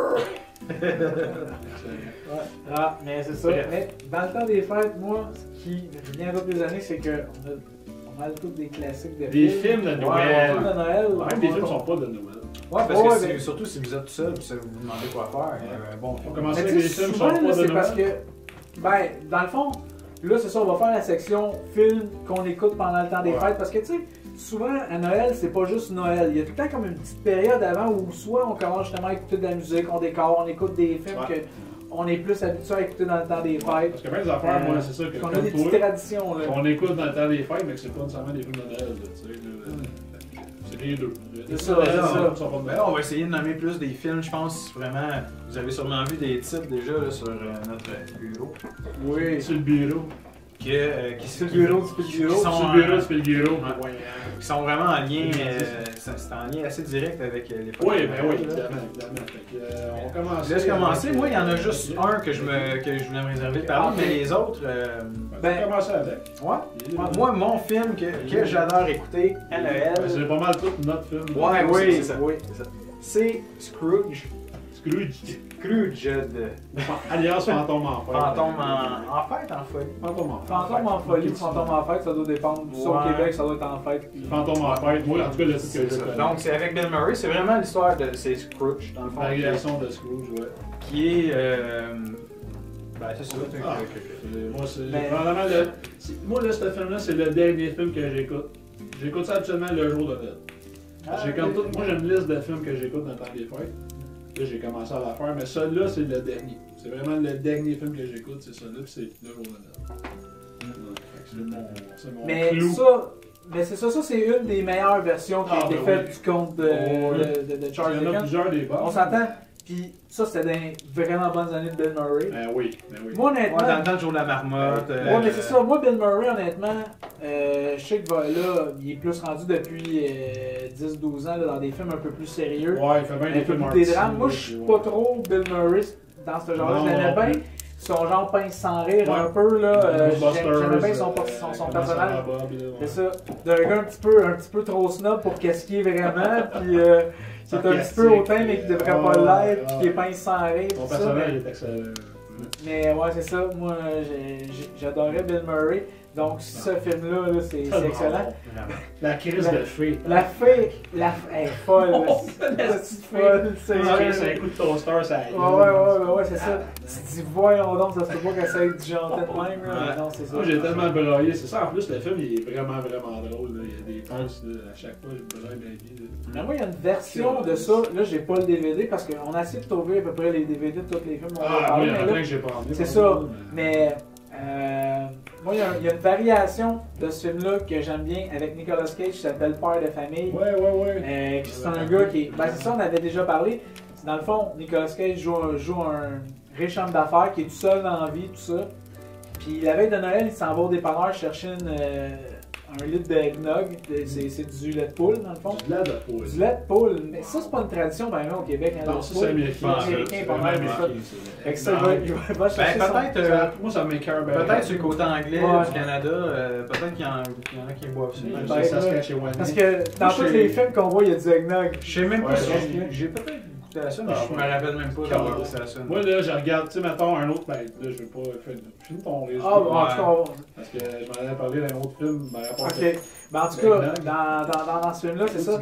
Ah, mais c'est ça. Bref. Mais dans le temps des fêtes, moi, ce qui revient toutes les années, c'est qu'on a pas mal tous des classiques de Des films. films de Ouais, Noël. des films de Noël. Même des films sont pas de Noël. Ouais, parce Ouais, que mais- surtout si vous êtes tout seul, puis vous vous demandez quoi faire, bon. On commence Mais avec tu des sais, films qui souvent, sont pas là, de c'est parce Noël. que, ben, dans le fond, là, c'est ça, on va faire la section film qu'on écoute pendant le temps des Ouais. fêtes. Parce que, tu sais, souvent, à Noël, c'est pas juste Noël. Il y a tout le temps comme une petite période avant où soit on commence justement à écouter de la musique, on décore, on écoute des films Ouais. que on est plus habitué à écouter dans le temps des fêtes. Parce que même les affaires, moi, c'est ça que Qu'on a comme des toi, petites traditions, là. on écoute dans le temps des fêtes, mais que c'est pas nécessairement des films de Noël. Là, tu sais, là. C'est les deux. C'est ça, c'est ça. Sont pas de Ben Noël. là, on va essayer de nommer plus des films, je pense vraiment. Vous avez sûrement vu des titres déjà là, sur notre bureau. Oui. Sur le bureau. Qui C'est le bureau du bureau. Qui sont, Sur le bureau, euh, c'est le bureau. ouais. Qui sont vraiment en lien, c'est en lien assez direct avec les Oui, fêtes de ben oui, Noël, là. évidemment, évidemment. Fait que, on commence. Je laisse commencer. Moi, il y en a juste un que je voulais me réserver de parler, mais les autres. On Ben, va commencer avec. Ouais. Moi, mon film que j'adore écouter à Noël, C'est pas mal tout notre film. Ouais, Oui, c'est ça. oui. c'est Scrooge. Scrooge. Scrooge de Alias Fantôme en fête. Fantôme en fête, en folie. Fantôme en fête. Fantôme en folie ou fantôme en fête, ça doit dépendre. Ça, au Ouais. Québec, ça doit être en fête. puis- Fantôme en fête. Moi, en tout cas, le titre que C'est je ça. connais. Donc, c'est avec Bill Murray. C'est vraiment l'histoire de Scrooge, dans le fond, Variation de Scrooge, ouais. qui est. Ben, c'est ça. Ah, moi, c'est Mais- probablement moi, là, ce film-là, c'est le dernier film que j'écoute. J'écoute ça absolument le jour de Noël. J'ai comme tout, moi, j'ai une liste de films que j'écoute dans le temps des fêtes. Là, j'ai commencé à la faire, mais celui-là, c'est le dernier. C'est vraiment le dernier film que j'écoute, c'est celui-là, puis c'est le jour de Noël. Fait que c'est mon Mais clou. ça, mais c'est ça, c'est une des meilleures versions qui a Ah, été ben faite oui. du conte Oh, oui. de Charles Il y en a Dickens. plusieurs des bonnes. On s'entend. Puis ça, c'était des vraiment bonnes années de Bill Murray. Ben oui, ben oui. Moi, Ouais, honnêtement. dans le temps de jour de la marmotte. Ouais, mais c'est ça. Moi, Bill Murray, honnêtement, je sais que là, il est plus rendu depuis 10-12 ans là, dans des films un peu plus sérieux. Ouais, il fait bien Un des peu films plus des artsy, drames. Moi, je suis pas trop Bill Murray dans ce genre-là. Non, Je l'aimais non bien. plus. Son genre pince sans rire Ouais. un peu, là. Ghostbusters, J'aimais bien son comment ça personnage. va, Bob, là, ouais. C'est ça. D'un gars un petit peu trop snob pour qu'est-ce qu'il est vraiment. Puis qui est un petit peu hautain, mais qui devrait pas l'être. Puis qui est pince sans rire. Ton tout ça, personnage mais- est excellent. Mais ouais, c'est ça. Moi, j'adorais Bill Murray. Donc, ce film-là, là, c'est excellent. La crise La- de fée. La fée, elle est folle. là. Oh, C'est la folle, c'est C'est un coup de toaster, ça Ouais, c'est ça. Tu te dis, voyons donc, ça se peut pas qu'elle s'aille du janté de même. Là. Ouais. Non, c'est ça. Moi, j'ai tellement braillé. C'est ça, en plus, le film, il est vraiment, vraiment drôle. Là. Il y a des punches, là, à chaque fois, je braille ma vie. Là. Mais moi, il y a une version de ça. Là, j'ai pas le DVD parce qu'on a essayé de trouver à peu près les DVD de tous les films. On va Ah, parler, oui, il y en a mais là, plein que j'ai pas envie. c'est ça. Mais moi, il y a une variation de ce film-là que j'aime bien avec Nicolas Cage qui s'appelle Père de famille. Ouais. C'est un gars qui est. Ben, c'est ça, on avait déjà parlé. Dans le fond, Nicolas Cage joue un riche homme d'affaires qui est tout seul dans la vie, tout ça. Puis la veille de Noël, il s'en va au dépanneur chercher un litre d'eggnog. C'est du lait de poule, dans le fond. Du lait de poule. Du lait de poule. Mais ça, c'est pas une tradition, ben, au Québec. Hein, Non, le ça, poule. c'est américain. C'est américain, C'est pas vraiment mal, ça. américain, Fait que ça, il va chercher son- Peut-être. Moi, ça m'écoeure bien. Peut-être sur le côté anglais Ouais. du Canada, peut-être qu'il y en a qui boivent ça. Même Ben, si ça se cache chez Wendy. Parce que dans tous les films qu'on voit, il y a du eggnog. Je sais même pas Ouais, si ouais. j'ai peut-être écouté à ça, mais Ah, je me ouais. rappelle même pas d'avoir écouté à ça. Moi, là, je regarde, tu sais, mettons, un autre. Ben, là, je vais pas faire. Finis ton résumé. Ah, bon, en tout cas, Parce que je m'en avais parlé d'un autre film. Ben, rapport à ok. Ben, en tout cas, dans ce film-là, c'est ça.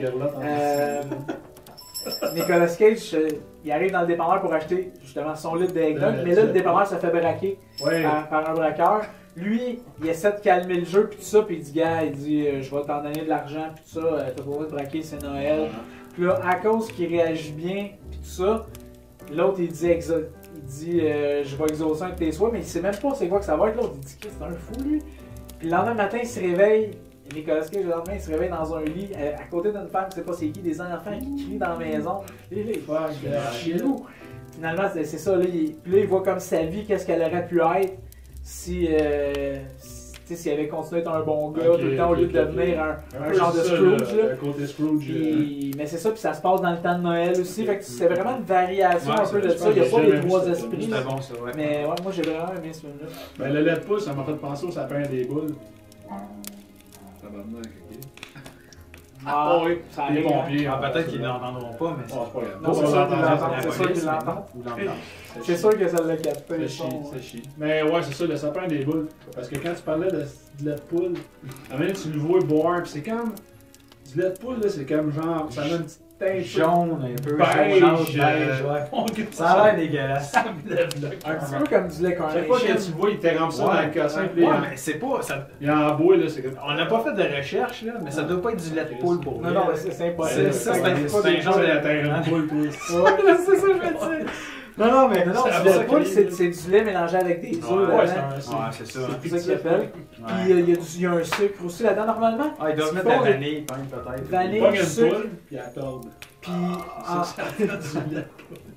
Nicolas Cage, il arrive dans le dépanneur pour acheter justement son litre d'eggnog, mais là, le dépanneur se fait braquer Ouais. par un braqueur. Lui, il essaie de calmer le jeu, puis tout ça, puis il dit, gars, il dit, je vais t'en donner de l'argent, puis tout ça, t'as pas besoin de braquer, c'est Noël. Puis là, à cause qu'il réagit bien, puis tout ça, l'autre, il dit, je vais exaucer un de tes souhaits, mais il sait même pas c'est quoi que ça va être. L'autre, il dit, c'est un fou, lui. Puis le lendemain matin, il se réveille. Nicolas Cage, le lendemain, il se réveille dans un lit à côté d'une femme, je sais pas c'est qui, des enfants qui crient dans la maison. Et là, il fait chez nous. Finalement, c'est ça. Là, puis là, il voit comme sa vie, qu'est-ce qu'elle aurait pu être si, s'il avait continué à être un bon gars tout le temps au lieu de devenir un genre de Scrooge. Là. Le côté Scrooge. Mais c'est ça, puis ça se passe dans le temps de Noël aussi. Fait que c'est vraiment une variation Ouais, un peu de je ça. pense Il n'y a que pas j'ai les jamais trois vu ce esprits. C'était bon ça, ouais. Mais ouais, moi j'ai vraiment aimé ce film-là. Ben, le lait de poule, ça m'a fait penser au sapin des boules. Tabarnak, ok. Ah, oui, ça les arrive, hein. pompiers. Ah, peut-être qu'ils l'entendront pas, mais Oh, c'est pas grave. Non, c'est sûr qu'ils l'entendent, la c'est sûr police, qu'ils l'entendent. ou l'entendent. C'est sûr que ça l'a capté. C'est chier, c'est chier. Mais ouais, c'est ça, le sapin des boules. Parce que quand tu parlais de lait de poule, à un moment donné, tu le vois boire, pis c'est comme. Du lait de poule, là, c'est comme genre. Ça a une petite teinte Jaune, un peu. beige. Jaune, beige, ouais. Ça a l'air dégueulasse. Ça me lève le Un cœur. petit peu comme du lait Chaque fois que Carnation. tu le vois, il te rampe ça dans le cassin, pis Ouais, mais c'est pas. il en boit, là, c'est comme. On n'a pas fait de recherche, là, mais ça doit pas être du lait de poule pour Non, vrai. non, mais c'est impossible. Ça, c'est un genre C'est de la terre une poule, toi. Ouais, c'est ça que je veux dire. Non, non, mais non, C'est du pour lait ça de poule, que- c'est du lait mélangé avec des œufs Ouais, dedans. ouais, Ouais, c'est ça. C'est ça qu'ils appellent. Puis il y a un sucre aussi là-dedans normalement. Ah, ils doivent Ce mettre qu'ils la font, vanille, peut-être. Vanille. Pas une sucre. poule, pis elle tord. Puis Ça, ça fait du lait.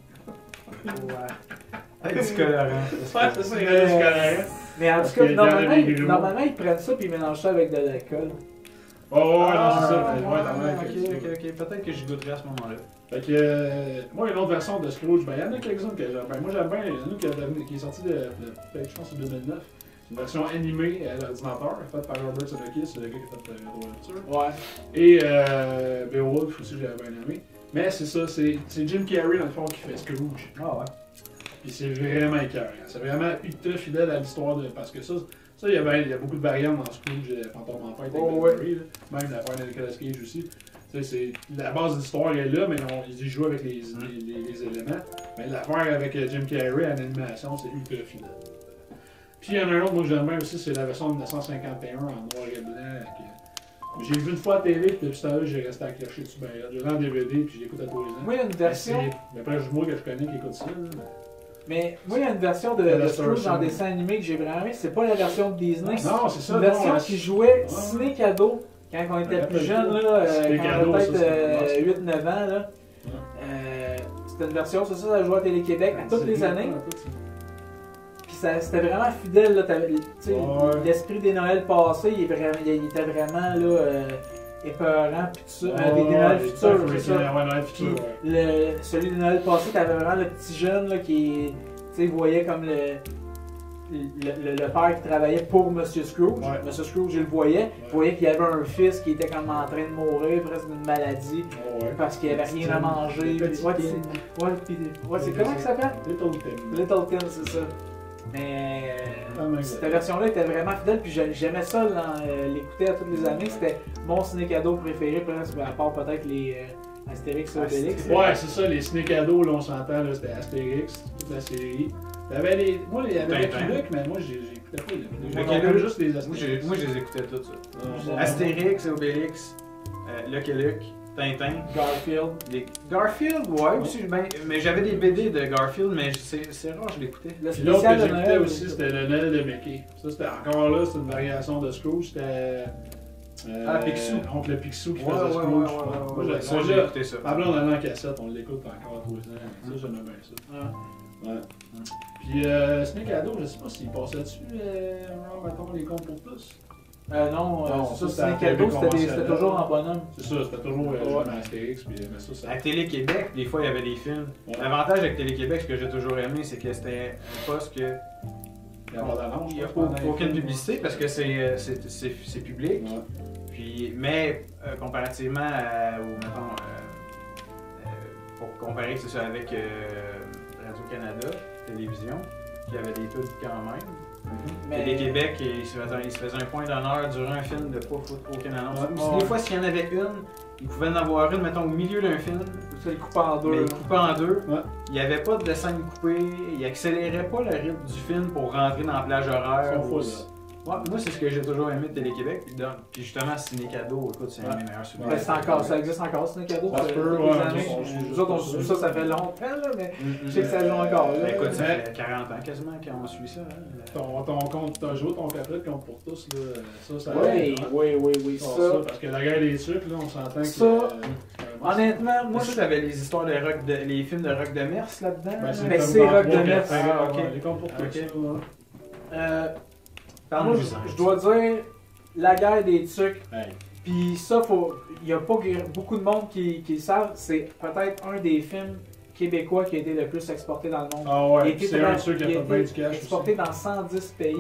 Avec du colorant. Ouais, c'est ça, il y a du colorant. mais en Parce tout cas, qu'il y a normalement, des gros. normalement, ils prennent ça puis ils mélangent ça avec de l'alcool. Oh, ouais, non, c'est ça. Ah, Ouais, t'en as quelques-uns. ok. Peut-être que j'y goûterai à ce moment-là. Fait que, moi, une autre version de Scrooge, ben, il y en a quelques-unes que j'aime bien. Moi, j'aime bien, il y en a une qui est sortie de je pense, en 2009. C'est une version animée à l'ordinateur, faite par Robert Zemeckis, c'est le gars qui a fait Adventure. Ouais. Et Beowulf aussi, j'avais bien aimé. Mais c'est ça, c'est Jim Carrey, dans le fond, qui fait Scrooge. Ah ouais. Puis c'est vraiment écœurant. C'est vraiment ultra fidèle à l'histoire de. Parce que ça, il y a beaucoup de variantes dans Scrooge, Fantôme en fête, avec ouais. Carrey, là. Même l'affaire de Nicolas Cage aussi. Tu sais, la base de l'histoire est là, mais ils y jouent avec les éléments. Mais l'affaire avec Jim Carrey en animation, c'est ultra fidèle. Puis il y en a un autre, moi que j'aime bien aussi, c'est la version de 1951 en noir et blanc. J'ai vu une fois à TV, puis depuis ce temps-là, j'ai resté accroché dessus. Ben, j'ai l'ai en DVD, puis j'écoute à tous les ans. Moi, il y a une version. Mais après, moi que je connais qui écoute ça. Là. Mais moi, il y a une version de Scrooge en dessin animé que j'ai vraiment aimé. C'est pas la version de Disney. Non, c'est C'est ça. une version non, qui jouait ciné cadeau quand on était plus jeune, là, Ciné quand cadeau, on avait ça, peut-être c'est 8-9 ans. Là. C'était une version, c'est ça, ça jouait à Télé-Québec à toutes les années. Puis c'était vraiment fidèle. Là, tu sais, Ouais. l'esprit des Noëls passés, il était vraiment là, épeurant. Puis tout ça. Des Noëls futurs, c'est ça. Ouais, Noël Puis futur, ouais. celui de Noël passé, t'avais vraiment le petit jeune là, qui voyait comme le père qui travaillait pour Monsieur Scrooge. Ouais. Monsieur Scrooge, il le voyait. Il voyait qu'il y avait un fils qui était comme en train de mourir, presque d'une maladie, Ouais. parce qu'il n'y avait rien à manger. Le Puis, petit ouais, Tim. c'est comment il s'appelle? Little Tim. Little Tim, c'est ça. Mais my cette God. version-là était vraiment fidèle, puis j'aimais ça l'écouter à toutes les années. C'était mon ciné-cadeau préféré, à part peut-être les Astérix et Obélix. Ouais, c'est ça, les ciné-cadeaux, là, on s'entend, là, c'était Astérix, toute la série. T'avais les. Moi, il y avait Tintin. Lucky Luke, mais moi, j'écoutais pas les Lucky Lucky Luke. Luke. Juste les Moi, Astérix. je les écoutais tous, ça. Ah, Astérix, Obélix, Lucky Luke, Tintin. Garfield. Garfield, ouais, aussi, mais j'avais des BD de Garfield, mais c'est rare, je l'écoutais. Le Puis l'autre spécial que de j'écoutais Noël aussi, c'était le Noël de Mickey. Ça, c'était encore là, c'est une variation de Scrooge. C'était. Picsou. Oncle Picsou qui Ouais, faisait ouais, Scrooge. ouais, je crois. ouais, Moi, ouais, j'ai- ça, moi, j'ai j'ai- écouté ça. Ma blonde en a en cassette, on l'écoute encore tous les ans. Ça, j'aimais bien ça. Ouais. Puis, Snake Ado, je sais pas s'il passait dessus, genre, mettons, les comptes pour tous. Non, Non, c'est ça, ça, c'était ciné-cadeau, la télé c'était toujours en bonhomme. C'est ça, c'était toujours joué à Astérix, puis mais ça. À Télé-Québec, des fois, il y avait des films. Ouais. L'avantage avec Télé-Québec, ce que j'ai toujours aimé, c'est que c'était un poste que Il y a pas d'annonce, il n'y a je pense, pendant les aucune films. publicité parce que c'est public. Ouais. Puis, mais comparativement au, mettons, pour comparer c'est ça, avec Radio-Canada, télévision, qui avait des pubs quand même. Télé-Québec, il se faisait un point d'honneur durant un film de pas foutre aucune annonce. Ouais. Des fois, s'il y en avait une, il pouvait en avoir une, mettons, au milieu d'un film, Ça, le coupe en deux. mais là. il coupait en deux. Ouais. Il n'y avait pas de scène coupée, il accélérait pas le rythme du film pour rentrer dans la plage horaire. Ils sont ou- fous, là. Ouais, moi, c'est ce que j'ai toujours aimé de Télé-Québec. Puis justement, Ciné-Cadeau, écoute, c'est un de mes meilleurs souvenirs. Ben, c'est encore, ça existe encore, ciné-cadeau. Ça se peut, depuis ouais, des années. on suit Nous autres, on suit ça fait longtemps, là, mais Je je sais que ça joue encore. Ben, Là. écoute, ça fait 40 ans quasiment qu'on suit ça. Hein. Ton compte, t'as joué ton caprice compte pour tous, là. Ça Oui, hein. oui, Ça, ça. parce que la guerre des sucres, là, on s'entend que. Ça, Honnêtement, Moi, moi, ça, t'avais les histoires de rock les films de Rock de Mers là-dedans. Ben, Ben, comme c'est dans Rock de Rock Mers. Café, Ah, ok. ouais, les comptes pour tous, Ok. ça, ouais. moi, Parle-nous-en. je dois dire, la guerre des tucs, Hey. puis ça, il n'y a pas beaucoup de monde qui le savent, c'est peut-être un des films québécois qui a été le plus exporté dans le monde. Ah Il a ouais, été c'est un de ceux qui a il fait bien du cash exporté aussi. dans 110 pays. Ouais.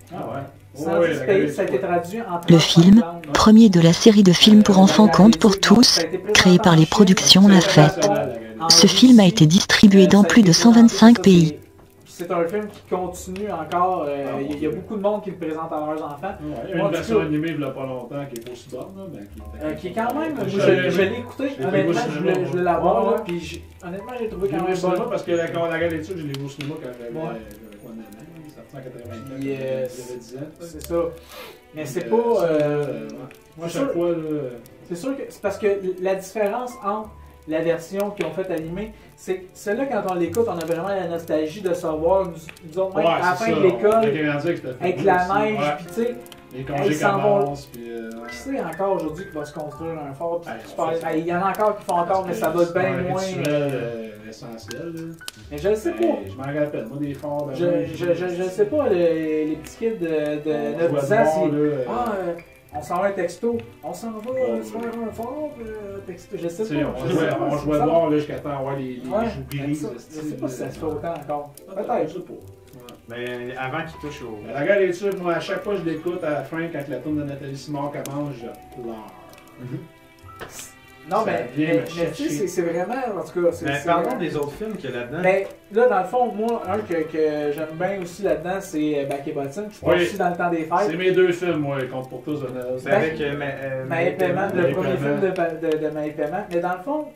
Ah ouais. 110 pays, ça a été traduit en 30 Le film, langues. premier de la série de films pour enfants Conte pour tous, créé par les productions La Fête. Ce film a été distribué dans plus de 125 pays. C'est un film qui continue encore. Il y a beaucoup de monde qui le présente à leurs enfants. Ouais, il y a une version animée il n'y a pas longtemps qui est aussi bonne, mais qui est quand même. Je l'ai écouté, honnêtement, je voulais l'avoir, là, puis honnêtement, j'ai trouvé quand même bon. Parce que la Regarde ça, je l'ai vu au cinéma quand j'avais quoi, 9 ans, j'avais 10 ans. C'est ça. Mais c'est pas. Moi, chaque fois, c'est sûr que c'est parce que la différence entre la version qu'ils ont faite animée, c'est que celle-là, quand on l'écoute, on a vraiment la nostalgie de savoir, nous autres, même à la fin de l'école, avec la neige, puis tu sais, les congés commencent, puis... Qui sait encore aujourd'hui qu'il va se construire un fort, il y en a encore qui font encore, mais ça doit être bien moins... essentiel, mais je le sais pas. Je m'en rappelle, moi, des forts... Je sais pas, les petits kids de 9 ans, on s'envoie un texto, on s'en va se faire un fort, texto, je sais pas. On jouait dehors jusqu'à temps avoir les joues grises. Je sais pas si ça se fait autant encore. Peut-être. Je sais pas. Mais avant qu'il touche au... La Regarde ça, moi, à chaque fois que je l'écoute à la fin, quand la tourne de Nathalie Simard commence, je pleure. Non, mais tu sais, c'est vraiment, en tout cas... Parlons des autres films qu'il y a là-dedans. Mais là, dans le fond, moi, un que j'aime bien aussi là-dedans, c'est Back et Bottine, qui se passe aussi dans le temps des fêtes. C'est mes deux films, moi, Compte pour tous de Noël. C'est avec Maë Paiement, le premier film de Maë Paiement. Mais dans le fond,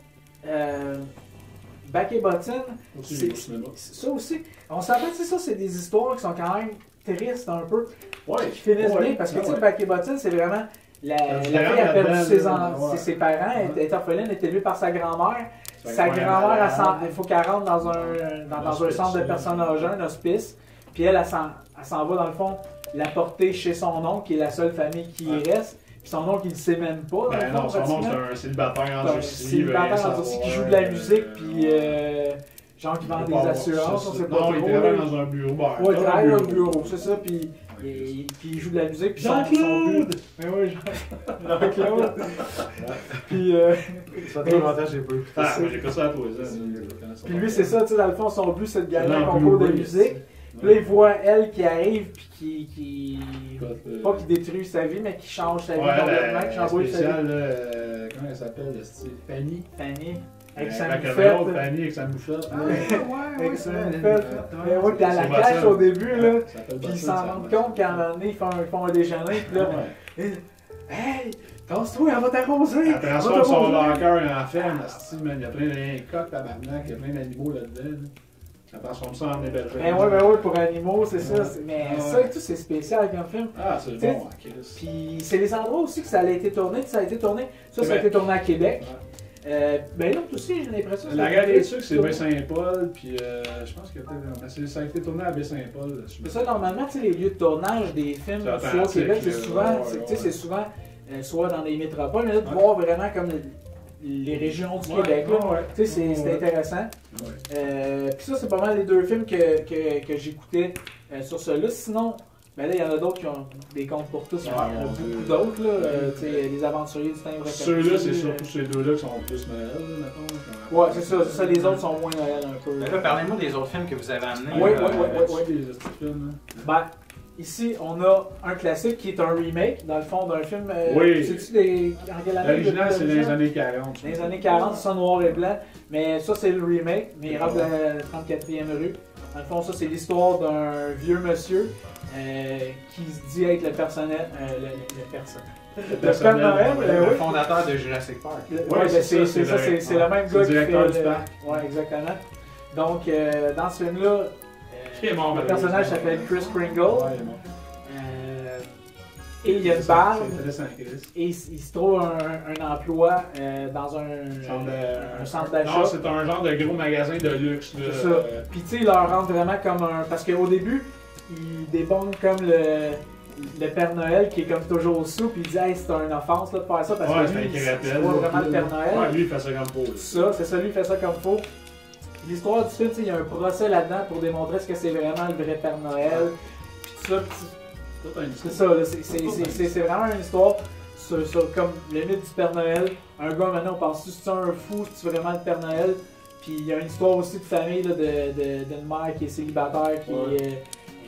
Back et Bottine, c'est ça aussi. On s'entend, c'est ça, c'est des histoires qui sont quand même tristes un peu, qui finissent bien, parce que tu sais, Back et Bottine, c'est vraiment... La fille a perdu ses parents, elle est orpheline, elle est élevée par sa grand-mère. Sa grand-mère, il faut qu'elle rentre dans un centre de personnes âgées, un hospice. Puis elle s'en va dans le fond la porter chez son oncle, qui est la seule famille qui y reste. Puis son oncle, il ne sait même pas. Non, son oncle, c'est un célibataire endurci. Célibataire endurci qui joue de la musique, puis genre qui vend des assurances, on sait pas trop. Non, il travaille dans un bureau. Ouais, il travaille dans un bureau, c'est ça. Puis il joue de la musique, puis Jean-Claude! Mais oui, Jean-Claude! Puis ça fait longtemps que j'ai pas écouté ça. J'ai écouté ça à toi, Puis lui, c'est ça, tu sais, dans le fond, son but, c'est de gagner un concours de musique. Puis là, il voit elle qui arrive, puis qui pas qui détruit sa vie, mais qui change sa vie complètement, qui chamboule sa vie. Comment elle s'appelle, Fanny? Fanny. Avec sa moufette. Fanny avec sa moufette. Avec sa moufette. Oui, puis à la cache au début, là. Puis ils s'en rendent compte qu'à un moment donné, ils font un déjeuner, puis là, hey, tasse-toi, elle va t'arroser! Elle transforme son locker en ferme, il y a plein d'incoques, tabarnak, il y a plein d'animaux là-dedans. Elle transforme ça en hébergement. Ben oui, pour animaux, c'est ça. Mais ça et tout, c'est spécial comme film. Ah, c'est bon, Puis c'est les endroits aussi que ça a été tourné. Ça a été tourné à Québec. Ben là aussi, j'ai l'impression que la Regarde des Sucres, c'est Baie-Saint-Paul, puis je pense que ça a été tourné à Baie-Saint-Paul. C'est ça, normalement, tu sais, les lieux de tournage des films sur Québec, c'est souvent soit dans les métropoles, mais là, de voir vraiment comme les régions du Québec, tu sais, c'est intéressant. Puis ça, c'est pas mal les deux films que j'écoutais sur ceux-là. Sinon, ben là, il y en a d'autres qui ont des comptes pour tous, il y en a beaucoup d'autres, les aventuriers du timbre. Ceux-là, c'est surtout ces deux-là qui sont plus Noël, mettons. Ouais, c'est ça, les autres sont moins Noël un peu. Ben là, parlez-moi des autres films que vous avez amenés. Oui. Ben, ici, on a un classique qui est un remake, dans le fond, d'un film. Sais-tu en quelle année? L'original, c'est dans les années 40. Dans les années 40, c'est ça, noir et blanc. Mais ça, c'est le remake, mais il rentre dans la 34e rue. Dans le fond, ça, c'est l'histoire d'un vieux monsieur qui se dit être le personnel. Le Père Noël, le fondateur de Jurassic Park. C'est le même gars qui fait du parc. Ouais, exactement. Donc, dans ce film-là, le personnage s'appelle Chris Kringle. Et il y a une barbe. Et il se trouve un emploi dans un centre d'achat. Non, c'est un genre de gros magasin de luxe. C'est ça. Puis tu sais, il leur rentre vraiment comme un... Parce qu'au début, il débonne comme le Père Noël qui est comme toujours sous, puis il dit hey, c'est une offense là, de faire ça parce que lui, c'est pas vraiment le Père Noël. Ouais, lui, il fait ça comme faux. C'est ça, lui, il fait ça comme faux. L'histoire du film, il y a un procès là-dedans pour démontrer ce que c'est vraiment le vrai Père Noël. Puis tout ça, c'est ça, c'est vraiment une histoire sur comme le mythe du Père Noël. Un gars, maintenant, on pense si c'est un fou, si c'est vraiment le Père Noël. Puis il y a une histoire aussi de famille d'une mère qui est célibataire, qui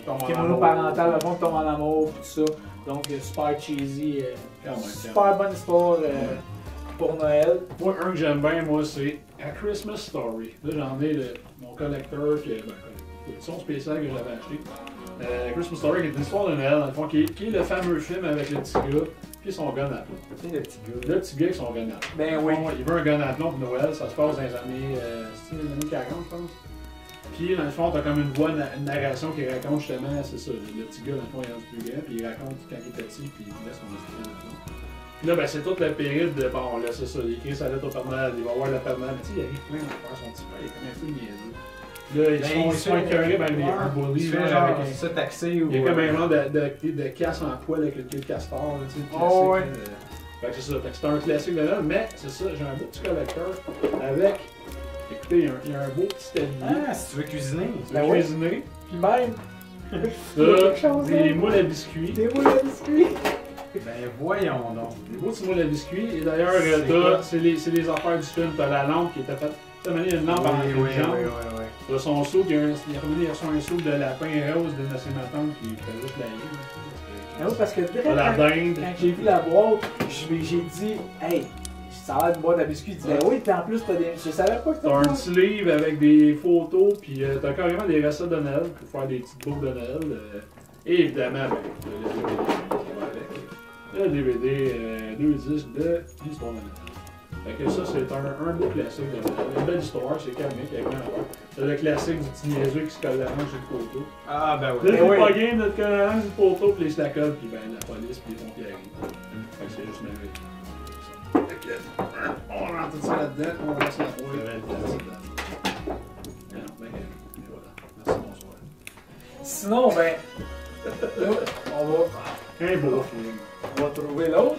tombe en qui est amour. monoparental, le fond qui tombe en amour, tout ça. Donc super cheesy, super bonne histoire pour Noël. Moi, un que j'aime bien, moi, c'est A Christmas Story. Là, j'en ai mon collecteur, son spécial que j'avais acheté. Christmas Story, qui est une histoire de Noël, dans le fond, qui est le fameux film avec le petit gars puis son gun à plomb. C'est le petit gars. Le petit gars avec son gun à plomb. Ben oui. Il veut un gun à plomb pour Noël, ça se passe dans les années, c'est les années 40, je pense. Puis, dans le fond, t'as comme une voix, une narration qui raconte justement, c'est ça, le petit gars, dans le fond, il est rendu plus grand, puis il raconte quand il était petit, puis il laisse son esprit dans le fond. Puis là, ben, c'est toute la période de, bon, là, c'est ça, il écrit sa lettre au Père Noël, il va voir le Père Noël, mais tu sais, il arrive plein d'affaires, son petit frère, il est comme un peu niaiseux. Là, ils sont écœurés, ben, un bully, genre, avec ça taxé ou. il y a comme un genre de casse en poil avec le queue de castor, là, tu sais, classique. Oh, ouais. Fait que c'est ça, fait que c'est un classique de Noël, mais c'est ça, j'ai un beau petit collecteur avec, écoutez, il y a un beau petit tablier. Ah, si tu veux cuisiner. Tu veux cuisiner. Puis même, Des moules à biscuits. des moules à biscuits. Ben voyons donc. Des beaux petits moules à biscuits. Et d'ailleurs, c'est les affaires du film. T'as la lampe qui était faite. T'as mis une lampe en intelligente. T'as son seau, il a reçu un seau de lapin rose de ma tante qui fait juste la Mais oui, parce que T'as la dinde. quand j'ai vu la boîte, j'ai dit, hey, ça a l'air d'une boîte à biscuits. Il dit, ben oui, puis en plus, t'as des. Je savais pas que T'as un petit livre avec des photos, puis t'as carrément des recettes de Noël pour faire des petites boucles de Noël. Et évidemment, le DVD, 2 disques de l'histoire de Noël. Fait que ça, c'est un beau classique de Noël. Une belle histoire, c'est calmique, avec plein d'affaires. C'est le classique du petit niaiseux qui se colle la main sur le poteau. Ah ben oui. Là, Ben oui. c'est pas game de te coller la main sur le poteau, puis les se la collent, puis ben la police, puis les pompiers arrivent. Fait que c'est juste merveilleux. Fait que, on rentre tout ça là-dedans, on laisse la boîte. Voilà. Merci, bonsoir. Sinon, ben. Là, Un beau film. on va trouver l'autre.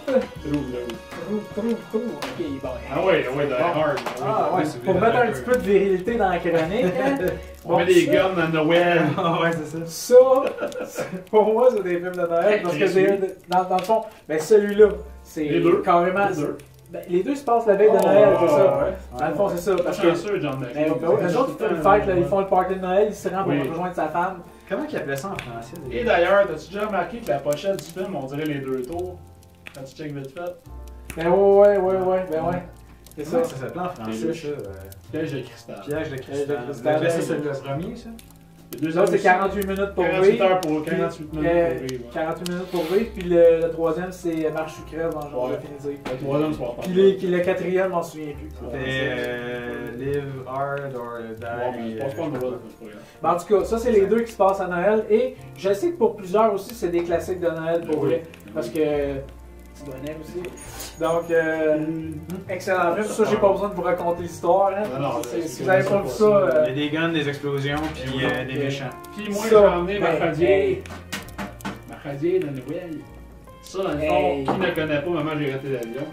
Trouve. Ok, bon. Ah ouais, Die Hard. Ah ouais, c'est pour vrai, mettre un d'accord. petit peu de virilité dans la chronique. Hein. On met des ça- guns à Noël. Ah ouais, c'est ça. Ça, pour moi, c'est des films de Noël. Parce que dans le fond, ben celui-là, c'est Les deux. carrément. Les deux. Ben, les deux se passent la veille de Noël, c'est ça. Ouais. Dans le fond, c'est ça. Parce que. Chanceux, John Ben, McClane. eux autres, ils font une fête, là, ils font le party de Noël, ils se rendent Oui. pour rejoindre sa femme. Comment qu'ils appelaient ça en français? Et d'ailleurs, t'as-tu déjà remarqué que la pochette du film, on dirait les deux tours? Quand tu checkes vite fait? Ben ouais, ben ouais. C'est ça. Comment ça s'appelait en français, ça? Piège de cristal. Piège de Piège de cristal. cristal. Ben, ça, c'est le premier, ça? Les deux Là, c'est aussi. 48 minutes pour 48 vivre. heures pour 48 minutes pour vivre. 48 minutes pour vivre, puis le troisième, c'est Marche ou crève dans le genre Ouais. définitif. Le troisième, c'est pas Puis le quatrième, je m'en souviens plus. C'était Live Hard or Ouais, mais Die. je pense pas Noël, c'est pas grave. Ben, en tout cas, ça, c'est les deux qui se passent à Noël. Et je sais que pour plusieurs aussi, c'est des classiques de Noël pour Oui. vrai. Parce que. Tu bonnet aussi. Donc, excellent film. Ça, j'ai pas besoin de vous raconter l'histoire. Hein. Non, Si vous avez pas vu ça. Il y a des guns, des explosions, puis des méchants. Puis moi, Ça, j'ai emmené ben, Mercredier. Mercredier de Noël. Ça, dans le fond, Hey. qui ne connaît pas, Maman, j'ai raté l'avion.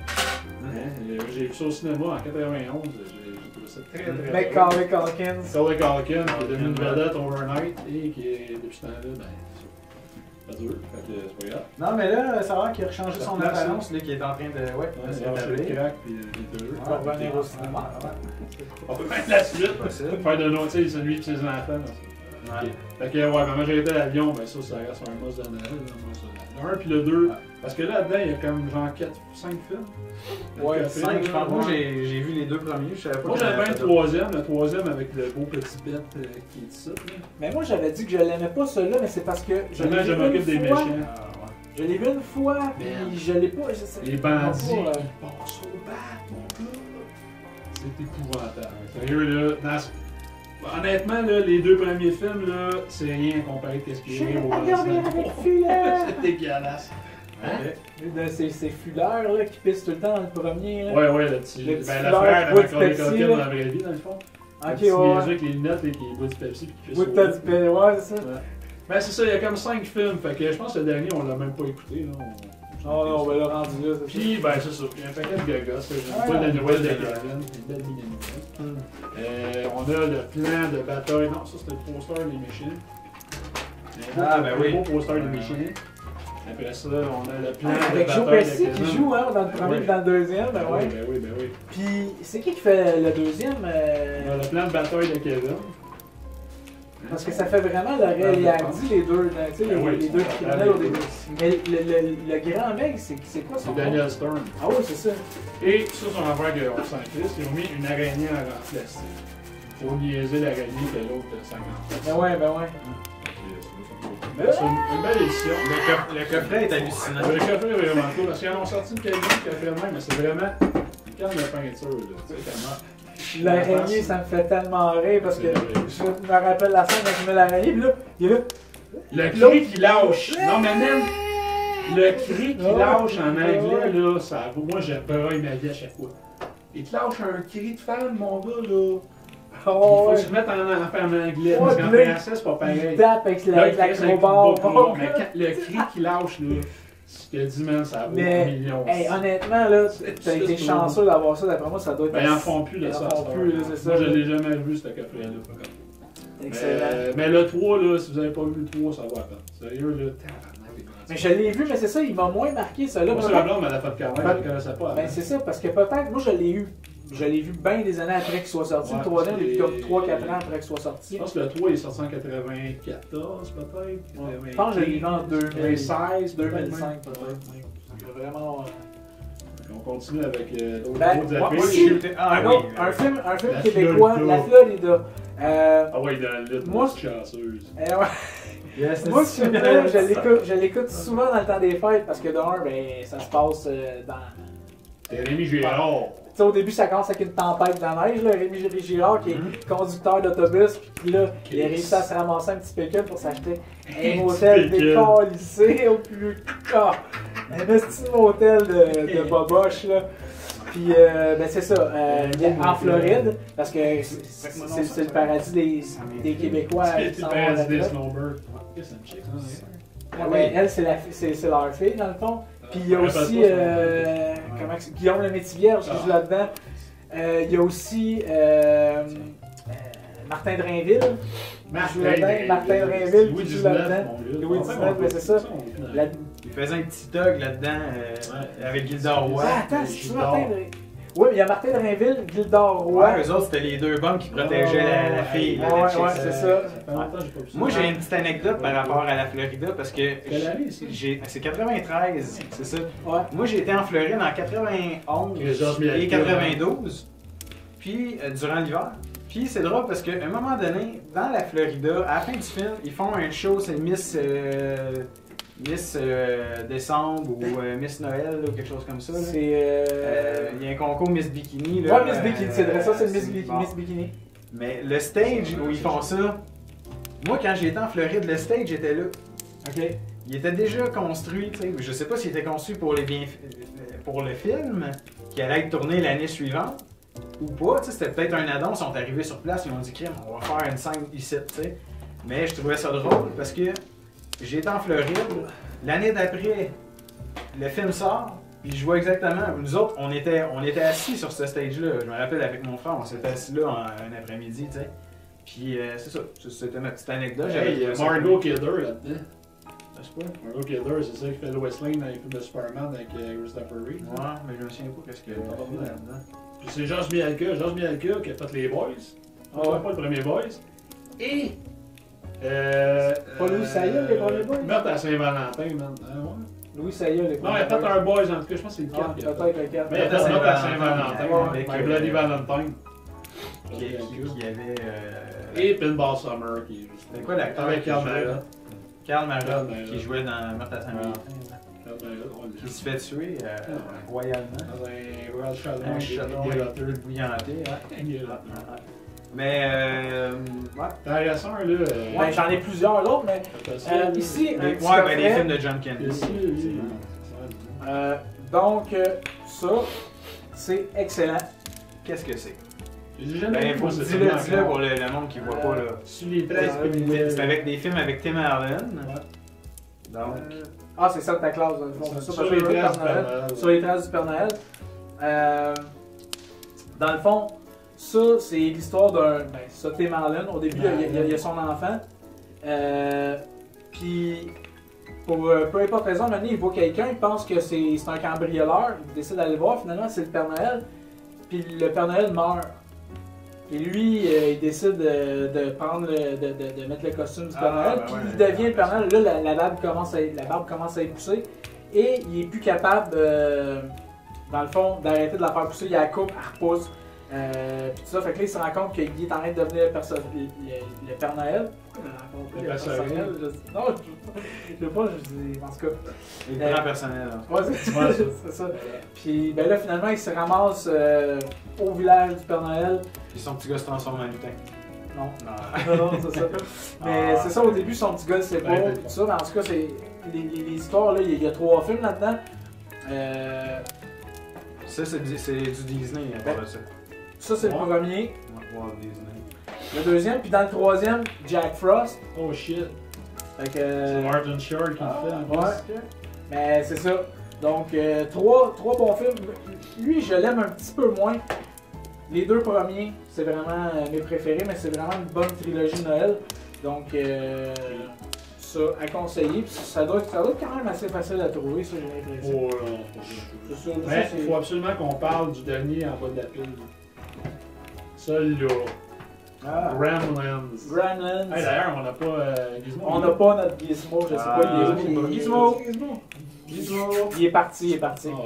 J'ai vu ça au cinéma en 91. J'ai trouvé ça très, très Macaulay Culkin. Macaulay Culkin, qui est devenu une vedette overnight et qui est, depuis ce temps-là, ben, ça dure. Fait que c'est pas grave. Non, mais là, ça a l'air qu'il a rechangé Ça son place, apparence, là, qui est en train de. Ouais, Ouais, de c'est lâché le s'établir. crack, puis il est heureux. On va revenir au cinéma. On peut mettre la suite. Possible. Faire de nos, tu sais, celui et ses enfants. Ouais. Fait que, ouais, Maman, j'ai été à l'avion, ben ça reste un must de Noël. Là, moi, ça. Le 1 puis le 2. Parce que là-dedans, il y a comme genre 5 films. Ouais, 5, je pense. Moi, j'ai vu les deux premiers, je savais pas. Moi, qu'il y en j'avais avait bien d'autres. le troisième avec le beau petit bête qui est ici. Mais moi, j'avais dit que je l'aimais pas celui-là, mais c'est parce que je l'ai Je vu m'occupe des une fois. méchants. Ah, ouais. Je l'ai vu une fois, puis Merde. je l'ai pas. Je sais, Les bandits pas, qui passent au bat, mon gars. C'est épouvantable. Sérieux, là. Honnêtement, là, les deux premiers films, là, c'est rien comparé à ce qui Je est vais au pas dormir reste. avec Fuller. C'est dégueulasse. De ces Fuller là, qui pissent tout le temps dans le premier. Là. Ouais, le petit. Le petit Ben, le fleur frère qui de boit du Macaulay Pepsi, Culkin là. dans la vraie vie, dans le fond. Ok, Le petit ouais. niaiseux avec les lunettes et qui boit du Pepsi puis qui fait Bout de temps du pelle, ouais, c'est ça. Ben, c'est ça, il y a comme 5 films. Fait que je pense que le dernier, on l'a même pas écouté. Là. Oh non, ben là, rendu là, c'est ça. Puis, ben, c'est ça. Puis un paquet de gagos. J'ai pas de Noël de Gavin. Une belle vie de Noël. On a le plan de bataille. Non, ça, c'était le poster des méchants. Ah, ben oui. Le beau poster des méchants. Après ça, on a le plan de Avec bataille. Joe Pesci de qui Kevin. joue hein, dans le premier Ouais. et dans le deuxième, ben ouais. Ben oui. Puis c'est qui fait le deuxième On a le plan de bataille de Kevin. Parce que ça fait vraiment l'oreille hardi, les deux, tu sais, les deux criminels au début. Mais le grand mec, c'est quoi son nom? C'est Daniel Stern. Ah oui, c'est ça. Et ça, c'est une affaire qu'on s'en crisse. Ils ont mis une araignée en plastique. Pour niaiser l'araignée que l'autre de 50 ans. Ben ouais. Mais c'est une belle édition. Le coffret est hallucinant. Le coffret est vraiment cool. Parce qu'ils en ont sorti une qualité qui a fait même, mais c'est vraiment une canne de peinture. Là. Tu sais, tellement. L'araignée, ça me fait tellement rire parce que je me rappelle la scène quand je mets l'araignée, puis là, il est là. Le cri qui lâche. Non, mais même. Le cri qui lâche en anglais, là, ça. Moi, j'ai braille ma vie à chaque fois. Il te lâche un cri de femme, mon gars, là. Il faut se mettre en anglais, parce qu'en français, c'est pas pareil. Il tape avec l'acrobat. Mais le cri qui lâche, là, ce que dit, man, ça vaut un million. Hey, honnêtement, là, t'as été chanceux d'avoir ça, d'après moi, ça doit être. Ben, ils en font plus de ça. Ils en font plus, c'est ça. Moi, je l'ai jamais vu, ce coffret-là. Excellent. Mais le 3, là, si vous n'avez pas vu le 3, ça va à peine. Sérieux, là, mais je l'ai vu, mais c'est ça, il m'a moins marqué, ça là. Moi, c'est la blonde, mais elle a fait de carnet, je ne connaissais pas. Ben, c'est ça, parce que peut-être, moi, je l'ai eu. Je l'ai vu bien des années après qu'il soit sorti. Le 3e, je l'ai vu comme 3-4 ans après qu'il soit sorti. Je pense que le 3 est sorti en 94, peut-être. Je pense que je l'ai vu en 2016, 2005, peut-être. Vraiment. On continue avec un film québécois, La Florida. Ah ouais, dans le lit, moi, chasseuse. Moi, je l'écoute souvent dans le temps des fêtes parce que d'un, ben, ça se passe dans. C'est Rémi Girard. T'sais, au début, ça commence avec une tempête de neige, là. Rémi Girard qui est conducteur d'autobus, puis là, il a réussi à se ramasser un petit pécule pour s'acheter un motel décalissé au plus cas. Un petit motel de boboche, là. Puis, ben c'est ça, en Floride, parce que c'est le paradis des Québécois. C'est le paradis des snowbirds. C'est une chick, ça, ouais, elle, c'est leur fille, dans le fond. Puis il y a aussi Guillaume le Métivier qui joue là-dedans. Il y a aussi Martin Drainville. Martin Drainville qui joue là-dedans. Louis XIX, mais c'est ça. Il faisait un petit dog là-dedans avec Gildor Roy. Attends, c'est Martin Drainville. Oui, mais il y a Martin Drainville, Gildor Roy. Ouais, eux autres, c'était les deux bums qui protégeaient la fille. Ouais, c'est ça. Moi, j'ai une petite anecdote par rapport à la Florida parce que c'est 93, c'est ça. Ouais. Moi, j'ai été en Floride en 91 et 92, puis durant l'hiver. Puis c'est drôle parce qu'à un moment donné, dans la Florida, à la fin du film, ils font un show, c'est Miss Décembre ou Miss Noël ou quelque chose comme ça. C'est. Il y a un concours Miss Bikini. Là, ouais, Miss Bikini, c'est vrai, ça, c'est Miss Bikini. Mais le stage où ils font ça, moi quand j'étais en Floride, le stage était là. Ok. Il était déjà construit, tu sais. Je sais pas s'il était conçu pour le film qui allait être tourné l'année suivante ou pas. Tu sais, c'était peut-être un addon, ils sont arrivés sur place, ils ont dit crème, on va faire une scène ici, tu sais. Mais je trouvais ça drôle parce que j'étais en Floride, l'année d'après, le film sort, puis je vois exactement, nous autres, on était assis sur ce stage-là. Je me rappelle avec mon frère, on s'était assis là un après-midi, tu sais. Puis c'est ça, c'était ma petite anecdote. Hey, Margot Kidder là-dedans. N'est-ce pas? Margot Kidder, c'est ça qui fait Lois Lane dans les films de Superman avec Christopher Reeve. Ouais, mais je me souviens pas qu'est-ce qu'il y a là-dedans. Puis c'est Josh Mialka qui a fait les Boys. Pas le premier Boys. Et... pas Louis Saya, les premiers Boys? Meurtre à Saint-Valentin, man. Louis Saya, les premiers Non, il a fait un Boys, en tout cas, je pense que c'est le 4. Peut-être le 4. Mais il a fait Meurtre à Saint-Valentin avec Bloody Valentine. Qui avait... Et Pinball Summer, qui est juste... C'était quoi l'acteur? Avec Karl Marotte. Karl Marotte, qui jouait dans Meurtre à Saint-Valentin. Qui se fait tuer royalement. Dans un Royal Château. Un château bouillanté. Mais ouais. Intéressant, là. Ben, j'en ai plusieurs d'autres, mais ici, ouais, ben les films de John Candy. Donc, ça, c'est excellent. Qu'est-ce que c'est? Ben, faut dis-le pour le monde qui voit pas là. Sur les 13 c'est avec des films avec Tim Allen. Donc. Ah, c'est Santa Claus, dans le fond. Sur les 13 du Père Noël. Sur les 13 du Père Noël. Dans le fond, ça, c'est l'histoire d'un. Ben, ça, Tim Allen. Au début, il y a son enfant. Puis, pour peu importe raison, maintenant, il voit quelqu'un, il pense que c'est un cambrioleur. Il décide d'aller voir. Finalement, c'est le Père Noël. Puis, le Père Noël meurt. Et lui, il décide de prendre de mettre le costume du Père Noël. Puis il devient le Père Noël. Là, la barbe commence à y pousser. Et il est plus capable, dans le fond, d'arrêter de la faire pousser. Il la coupe, elle repousse. Puis tout ça, fait que là, il se rend compte qu'il est en train de devenir le Père Noël. Le personnel. Non, je sais pas, je dis, en tout cas. Le grand personnel. Ouais, c'est ça. Puis ben là, finalement, il se ramasse au village du Père Noël. Puis son petit gars se transforme en lutin. Non, c'est ça. Mais c'est ça, au début, son petit gars le sait pas. Tout ça, mais en tout cas, c'est les histoires, là, il y a 3 films là-dedans. Ça, c'est du Disney, à part de ça. Ça, c'est le premier. Walt Disney. Le deuxième, puis dans le troisième, Jack Frost. Oh shit. Fait que. C'est Martin Short qui le fait en plus. Ouais. Mais c'est ça. Donc, 3 bons films. Lui, je l'aime un petit peu moins. Les 2 premiers, c'est vraiment mes préférés, mais c'est vraiment une bonne trilogie de Noël. Donc, ça, à conseiller. Puis ça doit être quand même assez facile à trouver, ça, j'ai l'impression. Oh non, c'est pas ça. Mais il faut absolument qu'on parle du dernier en bas de la pile. Celui-là. Gremlins. Hey, d'ailleurs, on n'a pas Gizmo. On n'a pas notre Gizmo, je sais pas, il est Gizmo. Il est parti,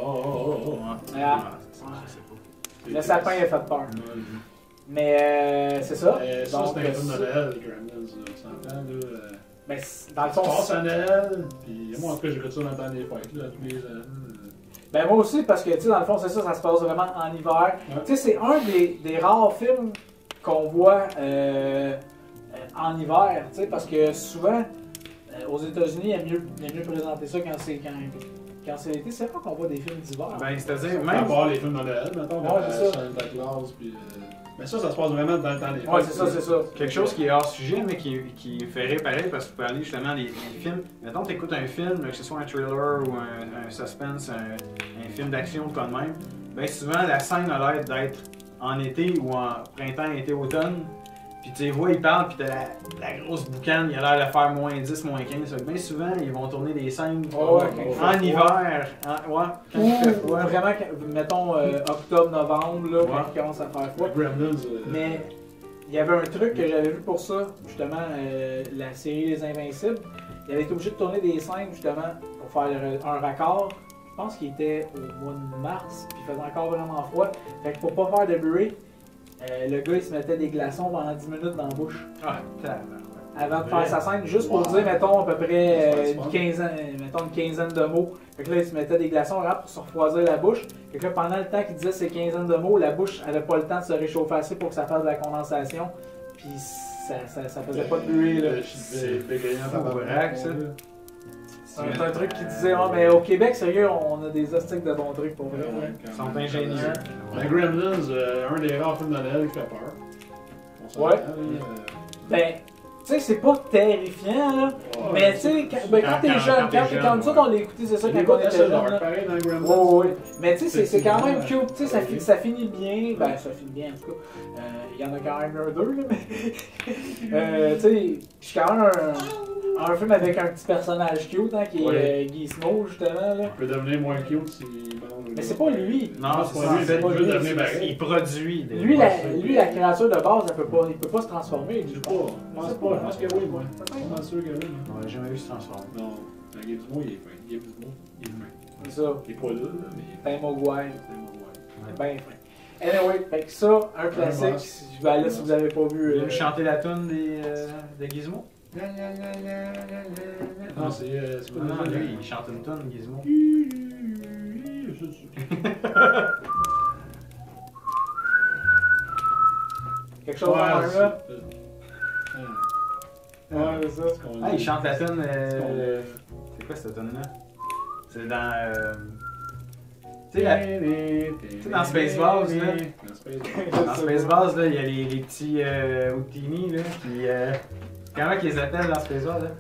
Le sapin a fait peur. Mais c'est ça. Ça, donc, c'est un film de Noël, Gremlins. On s'entend, là. Ben, dans le fond, passe à Noël, puis moi, en tout cas, j'écoute ça dans le temps des fêtes, là, tous les ans. Ben, moi aussi, parce que, tu sais, dans le fond, c'est ça, ça se passe vraiment en hiver. Tu sais, c'est un des rares films qu'on voit en hiver, tu sais, parce que souvent, aux États-Unis, il y a mieux présenter ça quand c'est l'été. C'est rare qu'on voit des films d'hiver. Ben, c'est-à-dire, même. À part les films de Noël, mettons, c'est ça. Santa Claus, puis. Mais ça se passe vraiment dans le temps des fêtes. Ouais, c'est ça. Quelque chose qui est hors sujet, mais qui me fait réparer parce que tu peux aller justement des films. Mettons, tu écoutes un film, que ce soit un thriller ou un suspense, un film d'action ou quoi de même. Ben, souvent, la scène a l'air d'être en été ou en printemps, été, automne. Puis tu les vois, ils parlent, puis t'as la grosse boucane, il a l'air de faire moins 10, moins 15. Bien souvent, ils vont tourner des scènes en hiver. Quand il fait froid. Vraiment, mettons octobre, novembre, là, quand il commence à faire froid. Mais il y avait un truc que j'avais vu pour ça, justement, la série Les Invincibles. Il avait été obligé de tourner des scènes, justement, pour faire un raccord. Je pense qu'il était au mois de mars, puis il faisait encore vraiment froid. Fait que pour pas faire de bruit, le gars il se mettait des glaçons pendant 10 minutes dans la bouche. Avant de faire sa scène, juste pour dire, mettons, à peu près une quinzaine de mots. Fait que là, il se mettait des glaçons pour se refroidir la bouche. Fait que là, pendant le temps qu'il disait ces quinzaines de mots, la bouche n'avait pas le temps de se réchauffer assez pour que ça fasse de la condensation. Puis ça faisait pas de bruit, là. C'est un truc qui disait, mais au Québec, sérieux, on a des hostiques de bons trucs pour vrai. Ils sont ingénieux. Gremlins, un des rares films de Noël qui fait peur. Ouais. Ben, tu sais, c'est pas terrifiant, là. Mais tu sais, quand t'es jeune, quand nous autres on l'a écouté, c'est ça, quand on était jeune. Ouais. Mais tu sais, c'est quand même cute, tu sais, ça finit bien. Ben, ça finit bien en tout cas. Il y en a quand même un 2, là, mais. Tu sais, je suis quand même un film avec un petit personnage cute, hein, qui est Gizmo, justement, là. Il peut devenir moins cute s'il mais c'est pas lui. Non, c'est pas lui. C'est pas lui. Il produit. Lui, la créature de base, il peut pas se transformer. Je sais pas. Je pense que oui, moi. Je suis sûr que oui. On n'a jamais vu se transformer. Non. Gizmo, il est fin. Gizmo, il est fin. C'est ça. Il est pas là, mais. Ben Mogwai. Ben fin. Anyway, fait que ça, un classique. Je vais aller si vous avez pas vu. Vous voulez me chanter la tune de Gizmo? Non, c'est pas non, lui, il chante une tonne, Gizmo. Quelque chose dans le là? Ouais, c'est ça. Ah, il chante la tonne. C'est quoi cette tonne-là? C'est dans. Tu sais, dans Spaceballs, là. Dans Spaceballs, là, il y a les petits Houdini, là. Puis. Comment qu'ils les appellent dans Spaceballs, là?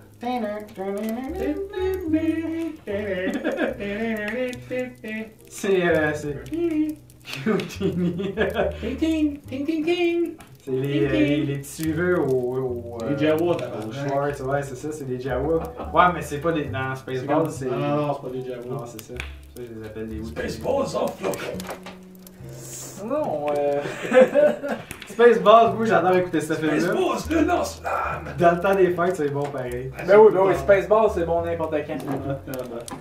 C'est Houdini. C'est les petits suiveurs les Jawas, au Schwartz, ouais, c'est ça, c'est des Jawas. Ouais, mais c'est pas des. Dans Spaceballs, c'est. Non, c'est pas des Jawas. Non, c'est ça. Ça, je les appelle des Houdini. Spaceballs off, là. Non, Spaceballs, moi j'adore écouter ce film-là. Spaceballs, le lance-flamme! Dans le temps des fêtes, c'est bon pareil. Ben oui, Spaceball, c'est bon n'importe quand.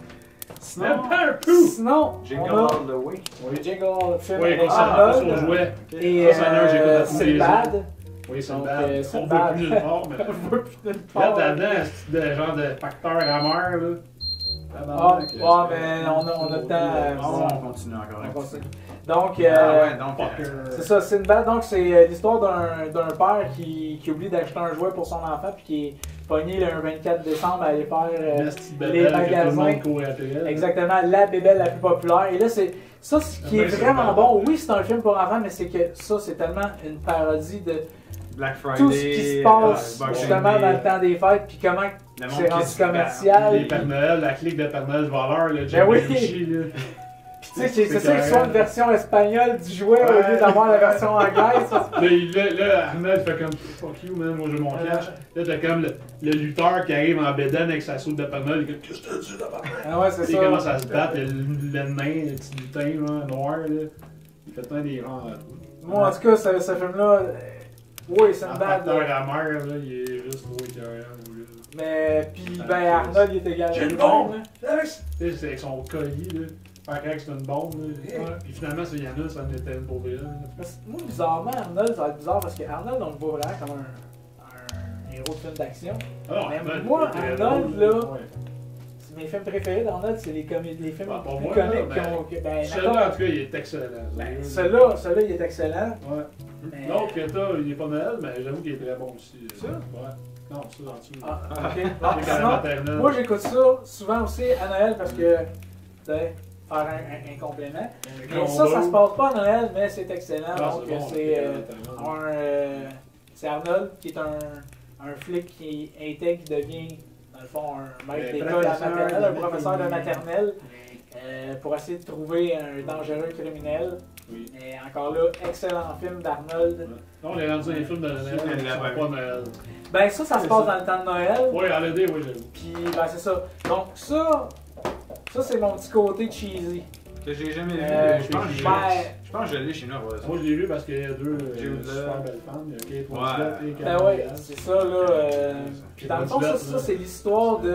Sinon, Jingle on a All the Way. Jingle All the Film Oui, avec ça, Arnold on jouait. et Ça, là, j'écoute à tous les Sinbad. Oui, c'est Donc, bad. On Sinbad. veut plus nulle part, mais. On veut plus nulle Là, part. t'as-dedans, c'est de genre de facteur amer, là. Ah, mais on a le temps. On continue encore. On continue. Donc, donc, c'est ça, Sinbad, donc c'est l'histoire d'un père qui oublie d'acheter un jouet pour son enfant puis qui est pogné le 24 décembre à aller faire les magasins. Exactement, la bébelle la plus populaire. Et là, c'est ça ce qui est vraiment bon. Oui, c'est un film pour enfants, mais c'est que ça, c'est tellement une parodie de Black Friday, tout ce qui se passe justement dans le temps des fêtes puis comment c'est rendu commercial. Les Père Noël, la clique de Père Noël voleur, le Ben oui. là. Tu sais, c'est ça qu'ils soit une version espagnole du jouet au lieu d'avoir la version anglaise. Là, Arnold fait comme fuck you, man, moi j'ai mon cash. Là, t'as comme le lutteur qui arrive en bédaine avec sa soupe de Père Noël, il dit qu'est-ce que t'as dit là-bas? Ah ouais, c'est ça. Il commence à se battre, le nain, le petit lutin là, noir, là. Il fait plein des rangs. Moi, en tout cas, ce film-là, oui, c'est une bad. Facteur amer, là, il est juste trop écœurant. Mais, puis, ben, Arnold, il était également. J'ai une bombe! Tu sais, c'est avec son collier, là. Faire que c'est une bombe, là. Ouais. Puis finalement, ça, Yana, ça en était une pour elle. Moi, bizarrement, Arnold, ça va être bizarre parce que Arnold, on le voit vraiment comme un héros de film d'action. Alors, mais Arnold, moi, Arnold, là, ouais. mes films préférés d'Arnold, c'est les films plus moi, comiques ben, qui ont. Ben, celui-là, en tout cas, il est excellent. Ben, celui-là, il est excellent. Ouais. Mais... L'autre que t'as, il est pas Noël, mais j'avoue qu'il est très bon aussi. Ça? Ouais. Non, ça, en dessous. Ah, ok. Sinon, moi, j'écoute ça souvent aussi à Noël parce que, tu sais, faire un complément. Mais ça se passe pas à Noël, mais c'est excellent. Donc, c'est Arnold qui est un flic qui est intègre, qui devient, dans le fond, un maître d'école à maternelle, un professeur de maternelle, pour essayer de trouver un dangereux criminel. Oui. Et encore là, excellent film d'Arnold. Non, on est rendu dans les films de Noël, qui sont pas Noël. Ben ça se passe dans le temps de Noël. Oui, Holiday, oui, j'avoue. Puis, ben c'est ça. Donc ça c'est mon petit côté cheesy. Que j'ai jamais vu. Je pense que je l'ai chez nous. Moi, je l'ai vu parce qu'il y a deux super belles femmes. Il y a Kate Winslet et Ben ouais, c'est ça, là. Puis dans le fond, ça c'est l'histoire de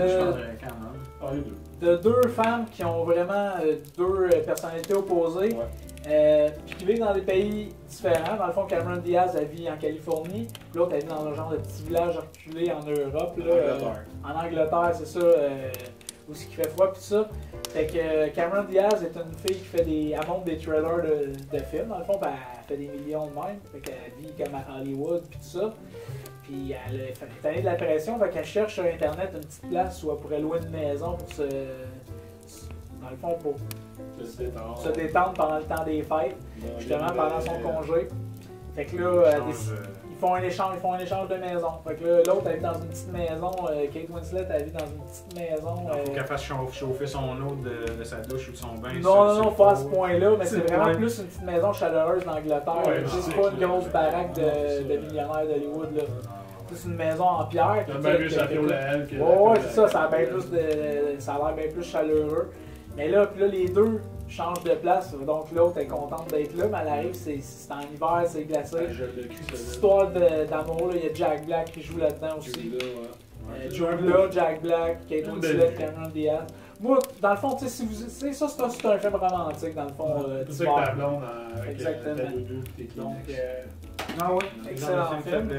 deux femmes qui ont vraiment deux personnalités opposées. Ouais. Puis qui vivent dans des pays différents. Dans le fond, Cameron Diaz, elle vit en Californie. Puis l'autre, elle vit dans un genre de petit village reculé en Europe. Là, en Angleterre, c'est ça. Où il fait froid, puis ça. Fait que Cameron Diaz est une fille qui fait elle monte des trailers de films. Dans le fond, elle fait des millions de même. Fait qu'elle vit comme à Hollywood, puis tout ça. Puis elle est tannée de la pression. Fait qu'elle cherche sur Internet une petite place où elle pourrait louer une maison pour dans le fond, pour se détendre pendant le temps des fêtes, justement pendant son congé. Fait que là, ils font un échange de maison. Fait que là, l'autre, elle vit dans une petite maison. Kate Winslet, elle vit dans une petite maison. Faut qu'elle fasse chauffer son eau de sa douche ou de son bain. Non, pas à ce point-là, mais c'est vraiment plus une petite maison chaleureuse d'Angleterre. C'est pas une grosse baraque de millionnaires d'Hollywood, là. C'est une maison en pierre. Ça a bien plus à Lael que. Ouais, c'est ça, ça a l'air bien plus chaleureux. Mais là, les deux changent de place, donc l'autre est contente d'être là, mais elle arrive, c'est en hiver, c'est glacé. Cette histoire d'amour, il y a Jack Black qui joue là-dedans aussi. Jude Law, Jack Black, Kate Winslet, Cameron Diaz. Moi, dans le fond, tu sais, si vous, c'est un film romantique, dans le fond. C'est ça que ta blonde avec exactement. ta doudou et tes donc, ah oui, excellent film.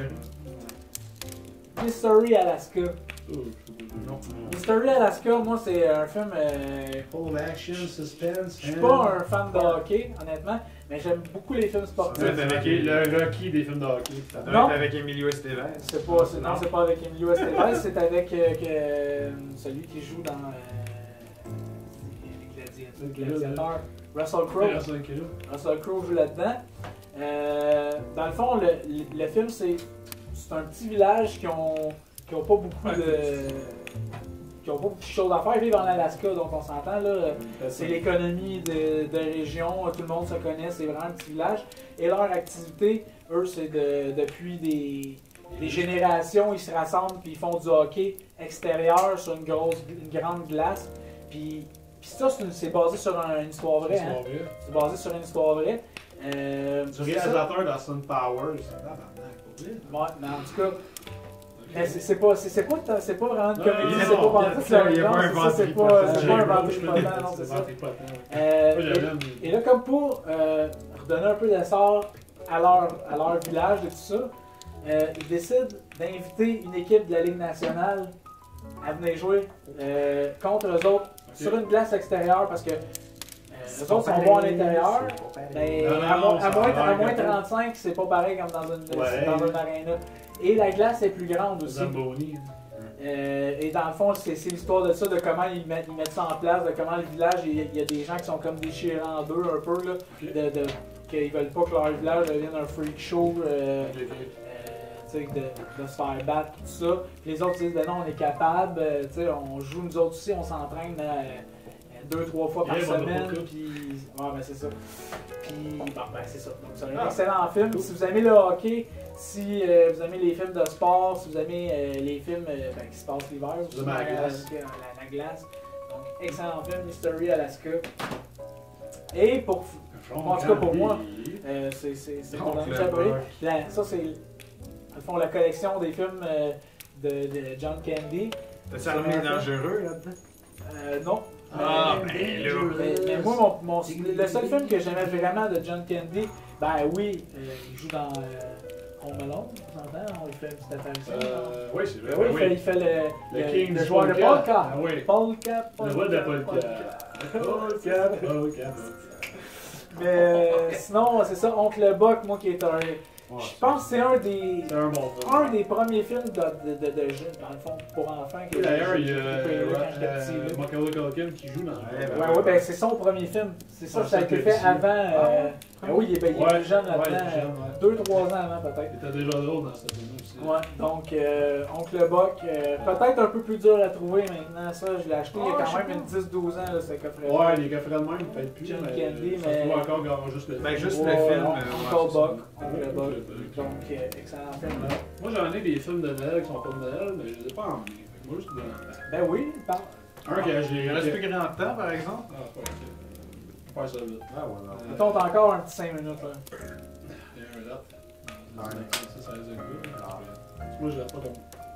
Mystery Alaska. Mystery Alaska, moi, c'est un film. Full action, suspense. Je suis pas un fan de hockey, honnêtement, mais j'aime beaucoup les films sportifs. C'est avec le Rocky des films de hockey. Non, avec Emilio Estevez. C'est pas avec Emilio Estevez, c'est avec celui qui joue dans les Gladiateurs. Russell Crowe. Russell Crowe joue là-dedans. Dans le fond, le film, c'est un petit village qui ont pas beaucoup de choses à faire. Ils vivent en Alaska, donc on s'entend là. C'est l'économie de région, tout le monde se connaît, c'est vraiment un petit village. Et leur activité, eux, c'est depuis des générations, ils se rassemblent puis ils font du hockey extérieur sur une grande glace. Puis ça, c'est basé sur une histoire vraie. Hein? C'est basé sur une histoire vraie. Du réalisateur d'Austin Powers. Ouais, mais en tout cas, mais c'est pas vraiment de comédie, non, c'est pas vendu il y a pas un ça, c'est pas un vendu de non, c'est ça. Et là, comme pour redonner un peu d'essor à leur village et tout ça, ils décident d'inviter une équipe de la Ligue nationale à venir jouer contre eux autres sur une glace extérieure parce que eux autres sont bons à l'intérieur, mais à moins 35, c'est pas pareil comme dans une arena. Et la glace est plus grande aussi. Et dans le fond, c'est l'histoire de ça, de comment ils mettent ça en place, de comment le village, il y a des gens qui sont comme déchirés en deux un peu, là, qu'ils veulent pas que leur village devienne un freak show, de se faire battre, tout ça. Puis les autres disent, ben non, on est capable, on joue nous autres aussi, on s'entraîne 2-3 fois par semaine, puis ouais, ben c'est ça. Puis bon, ben c'est ça. Donc c'est un excellent film. Si vous aimez le hockey, si vous aimez les films de sport, si vous aimez les films qui se passent l'hiver, vous aimez la glace. Donc excellent film, Mystery Alaska. Et en tout cas pour moi, c'est mon ami favori. Ça c'est, dans le fond, la collection des films de John Candy. T'as-tu Armée dangereux là-dedans? Non. Mais moi, le seul film que j'aimais vraiment de John Candy, ben oui, il joue dans Home Alone, on s'entend, on le fait une petite apparition. Oui, c'est vrai. Oui, il fait le joueur de Polka. Polka. Le roi de la Polka. Polka. Mais sinon, c'est ça, Oncle Buck, moi qui est un... Je pense que c'est un des premiers films de jeunes, dans le fond, pour enfants. D'ailleurs, il y a Macaulay Culkin qui joue dans le ouais, ben c'est son premier film. C'est ça, ça a été fait avant. Oui, il est plus jeune là-dedans. 2-3 ans avant, peut-être. Il était déjà drôle dans ce film aussi. Ouais, donc Oncle Buck, peut-être un peu plus dur à trouver maintenant. Ça, je l'ai acheté il y a quand même une 10-12 ans, là, ce coffret-là. Ouais, les coffrets de même, peut-être plus. John Candy, ça se trouve encore juste le film. Ben, juste le film. Oncle Buck. Donc, excellent film. Moi, j'en ai des films de Noël qui sont pas de Noël, mais je les ai pas emmenés. Moi, juste de Ben oui, parle. Un que j'ai. Il reste plus grand temps, par exemple. Ah, c'est pas grave. On va faire ça vite. Ah, ouais. Mettons, t'as encore un petit 5 minutes, là. Il y a un date. Ça les a goût. Moi, je l'ai pas comme.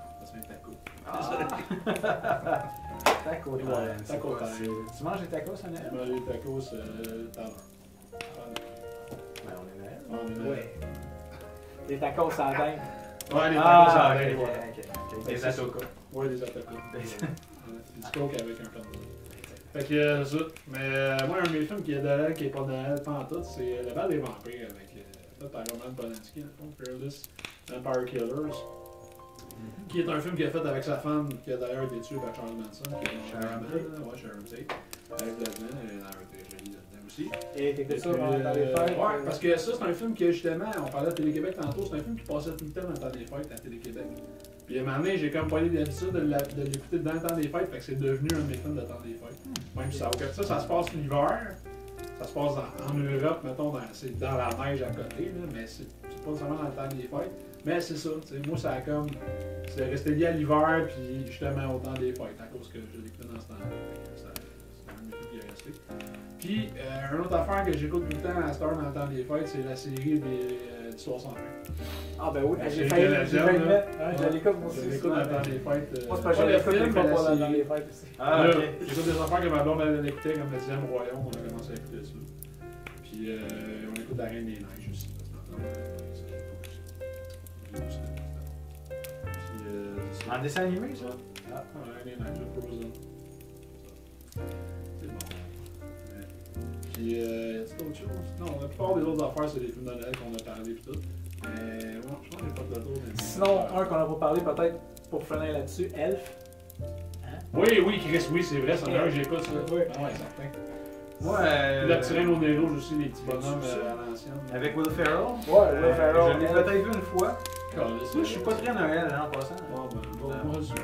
Ça se fait taco. Tacos, Taco. Tu manges des tacos, ça, Noël? Je mange des tacos tout à l'heure. Ben, on est Noël. On est Noël. Des tacos à la dinde. Ouais, les tacos à la dinde. Des atocas. Ouais, des atacos. Du coke avec un cordon. Fait que ça. Mais moi, un de mes films qui est de Noël, qui est pas de Noël, pas en tout, c'est Le Bal des Vampires avec fait par Roman Polanski, dans le fond, Fearless Vampire Killers. Qui est un film qu'il a fait avec sa femme, qui a d'ailleurs été tuée par Charles Manson, qui est Sharon Tate. Avec là-dedans, elle a été jolie là-dedans aussi. Et t'étais ça dans les fêtes? Ouais, parce que ça, c'est un film que justement, on parlait à Télé-Québec tantôt, c'est un film qui passait tout le temps dans le temps des fêtes à Télé-Québec. Puis à un moment donné, j'ai comme pas eu l'habitude de l'écouter dans le temps des fêtes, fait que c'est devenu un de mes films de temps des fêtes. Même si ça se passe l'hiver, ça se passe en Europe, mettons, c'est dans la neige à côté, là, mais c'est pas nécessairement dans le temps des fêtes. Mais c'est ça, moi ça a comme. C'est resté lié à l'hiver, puis justement au temps des fêtes, à cause que je l'écoutais dans ce temps-là. C'est un de mes trucs qui est resté. Puis, une autre affaire que j'écoute tout le temps à cette heure dans le temps des fêtes, c'est la série d'Histoire sans fin. Ah ben oui, j'ai failli le mettre. Je l'écoute moi aussi. Je l'écoute dans le temps des fêtes. Moi c'est pas le film, pas dans le temps des fêtes aussi. Ah ok. J'écoute des affaires que ma blonde elle écoutait comme le 10e Royaume, on a commencé à écouter ça. Puis on écoute La Reine des Neiges aussi. En dessin animé, ça? Ah, La Reine des Neiges, Frozen. C'est bon. Puis, c'est autre chose. Non, la plupart des autres affaires, c'est des films de Noël qu'on a parlé et tout. Mais, bon, je pense que j'ai pas de retour. Sinon, un qu'on n'a pas parlé, peut-être, pour finir là-dessus, Elf. Hein? Oui, Chris, oui, c'est vrai, c'est un que j'écoute ça. Oui. Ah ouais, certain. Moi, La petite reine au nez rouge aussi, les petits bonhommes à l'ancienne. Avec Will Ferrell? Ouais, Will Ferrell. Je l'ai peut-être vu une fois. Moi, je suis pas très Noël, en passant. Bon, moi aussi.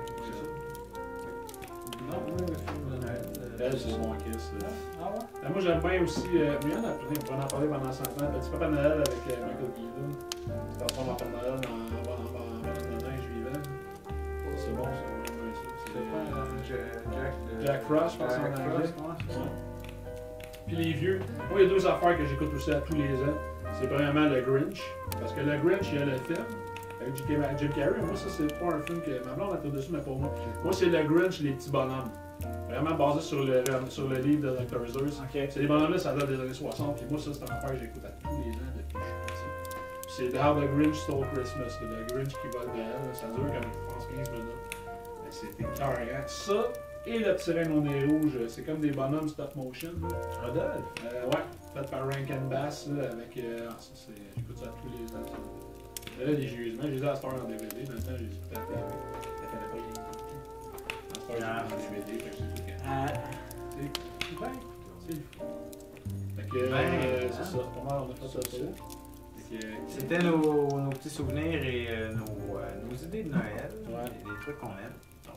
Non, oui, le film de Noël. Elle, c'est mon kiss. Ah ouais? Moi, j'aime bien aussi. Mais il y en a plein, on va en parler pendant 100 ans. Petit Papa Noël avec Michael Keaton. C'est en forme Papa Noël dans la neige vivant. C'est bon, c'est Jack Jack Frost, je pense en Jack anglais. Frost, ouais. Puis les vieux. Moi, il y a deux affaires que j'écoute aussi à tous les ans. C'est premièrement le Grinch. Parce que le Grinch, il y a le film avec Jim Carrey. Moi, ça, c'est pas un film que ma blonde a été dessus, mais pour moi. Moi, c'est le Grinch, les petits bonhommes. Vraiment basé sur le livre de Dr. Seuss. Okay. C'est les bonhommes-là, ça date des années 60. Puis moi, ça, c'est une affaire que j'écoute à tous les ans depuis que je suis petit. Puis c'est How the Grinch Stole Christmas. Le Grinch qui vole Noël. Ça dure comme, je pense, 15 minutes. C'était carré. Ça et le petit reine au nez rouge, c'est comme des bonhommes stop motion. Rodolphe? Ouais, fait par Rankin Bass, là, avec. Ça, c'est. J'écoute ça tous les ans. Ça. Là, les jugements, j'ai dit à Star en DVD, dans le temps, j'ai écouté à la télé. Ça fallait pas les. À Star, j'ai en DVD, fait que c'est tout. C'est bien, c'est le fou. Fait que, c'est ça, pas mal, on a fait ça. C'était nos petits souvenirs et nos idées de Noël, les trucs qu'on aime.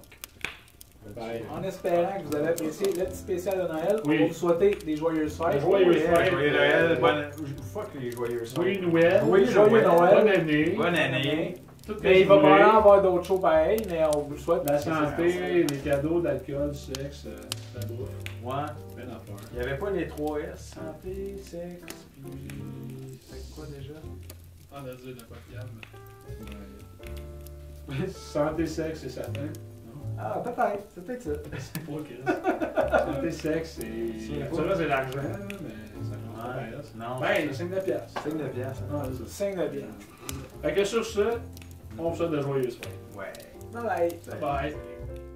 En espérant que vous avez apprécié le petit spécial de Noël, on va vous souhaiter des joyeuses fêtes. Joyeuses fêtes. Joyeux Noël. Fuck les joyeuses fêtes. Joyeux Noël. Joyeux Noël. Bonne année. Bonne année. Mais il va probablement avoir d'autres shows pareils, mais on vous le souhaite. La santé, les cadeaux, d'alcool, du sexe, la bouffe. Ouais. Ben affaire. Il n'y avait pas les 3 S. Santé, sexe, puis. C'est quoi déjà? On a dit de quoi fiable. Santé, sexe et sapin. Ah, peut-être. C'est peut-être ça. C'est pas Chris. Santé, sexe et. Ça, là, c'est l'argent, mais ça compte pas bien. Non. Ben, 5 de pièces. 5 de pièces. Ah, c'est ça. 5 de bien. Fait que sur ça, on vous souhaite de joyeuses fêtes. Ouais. Bye bye. Bye.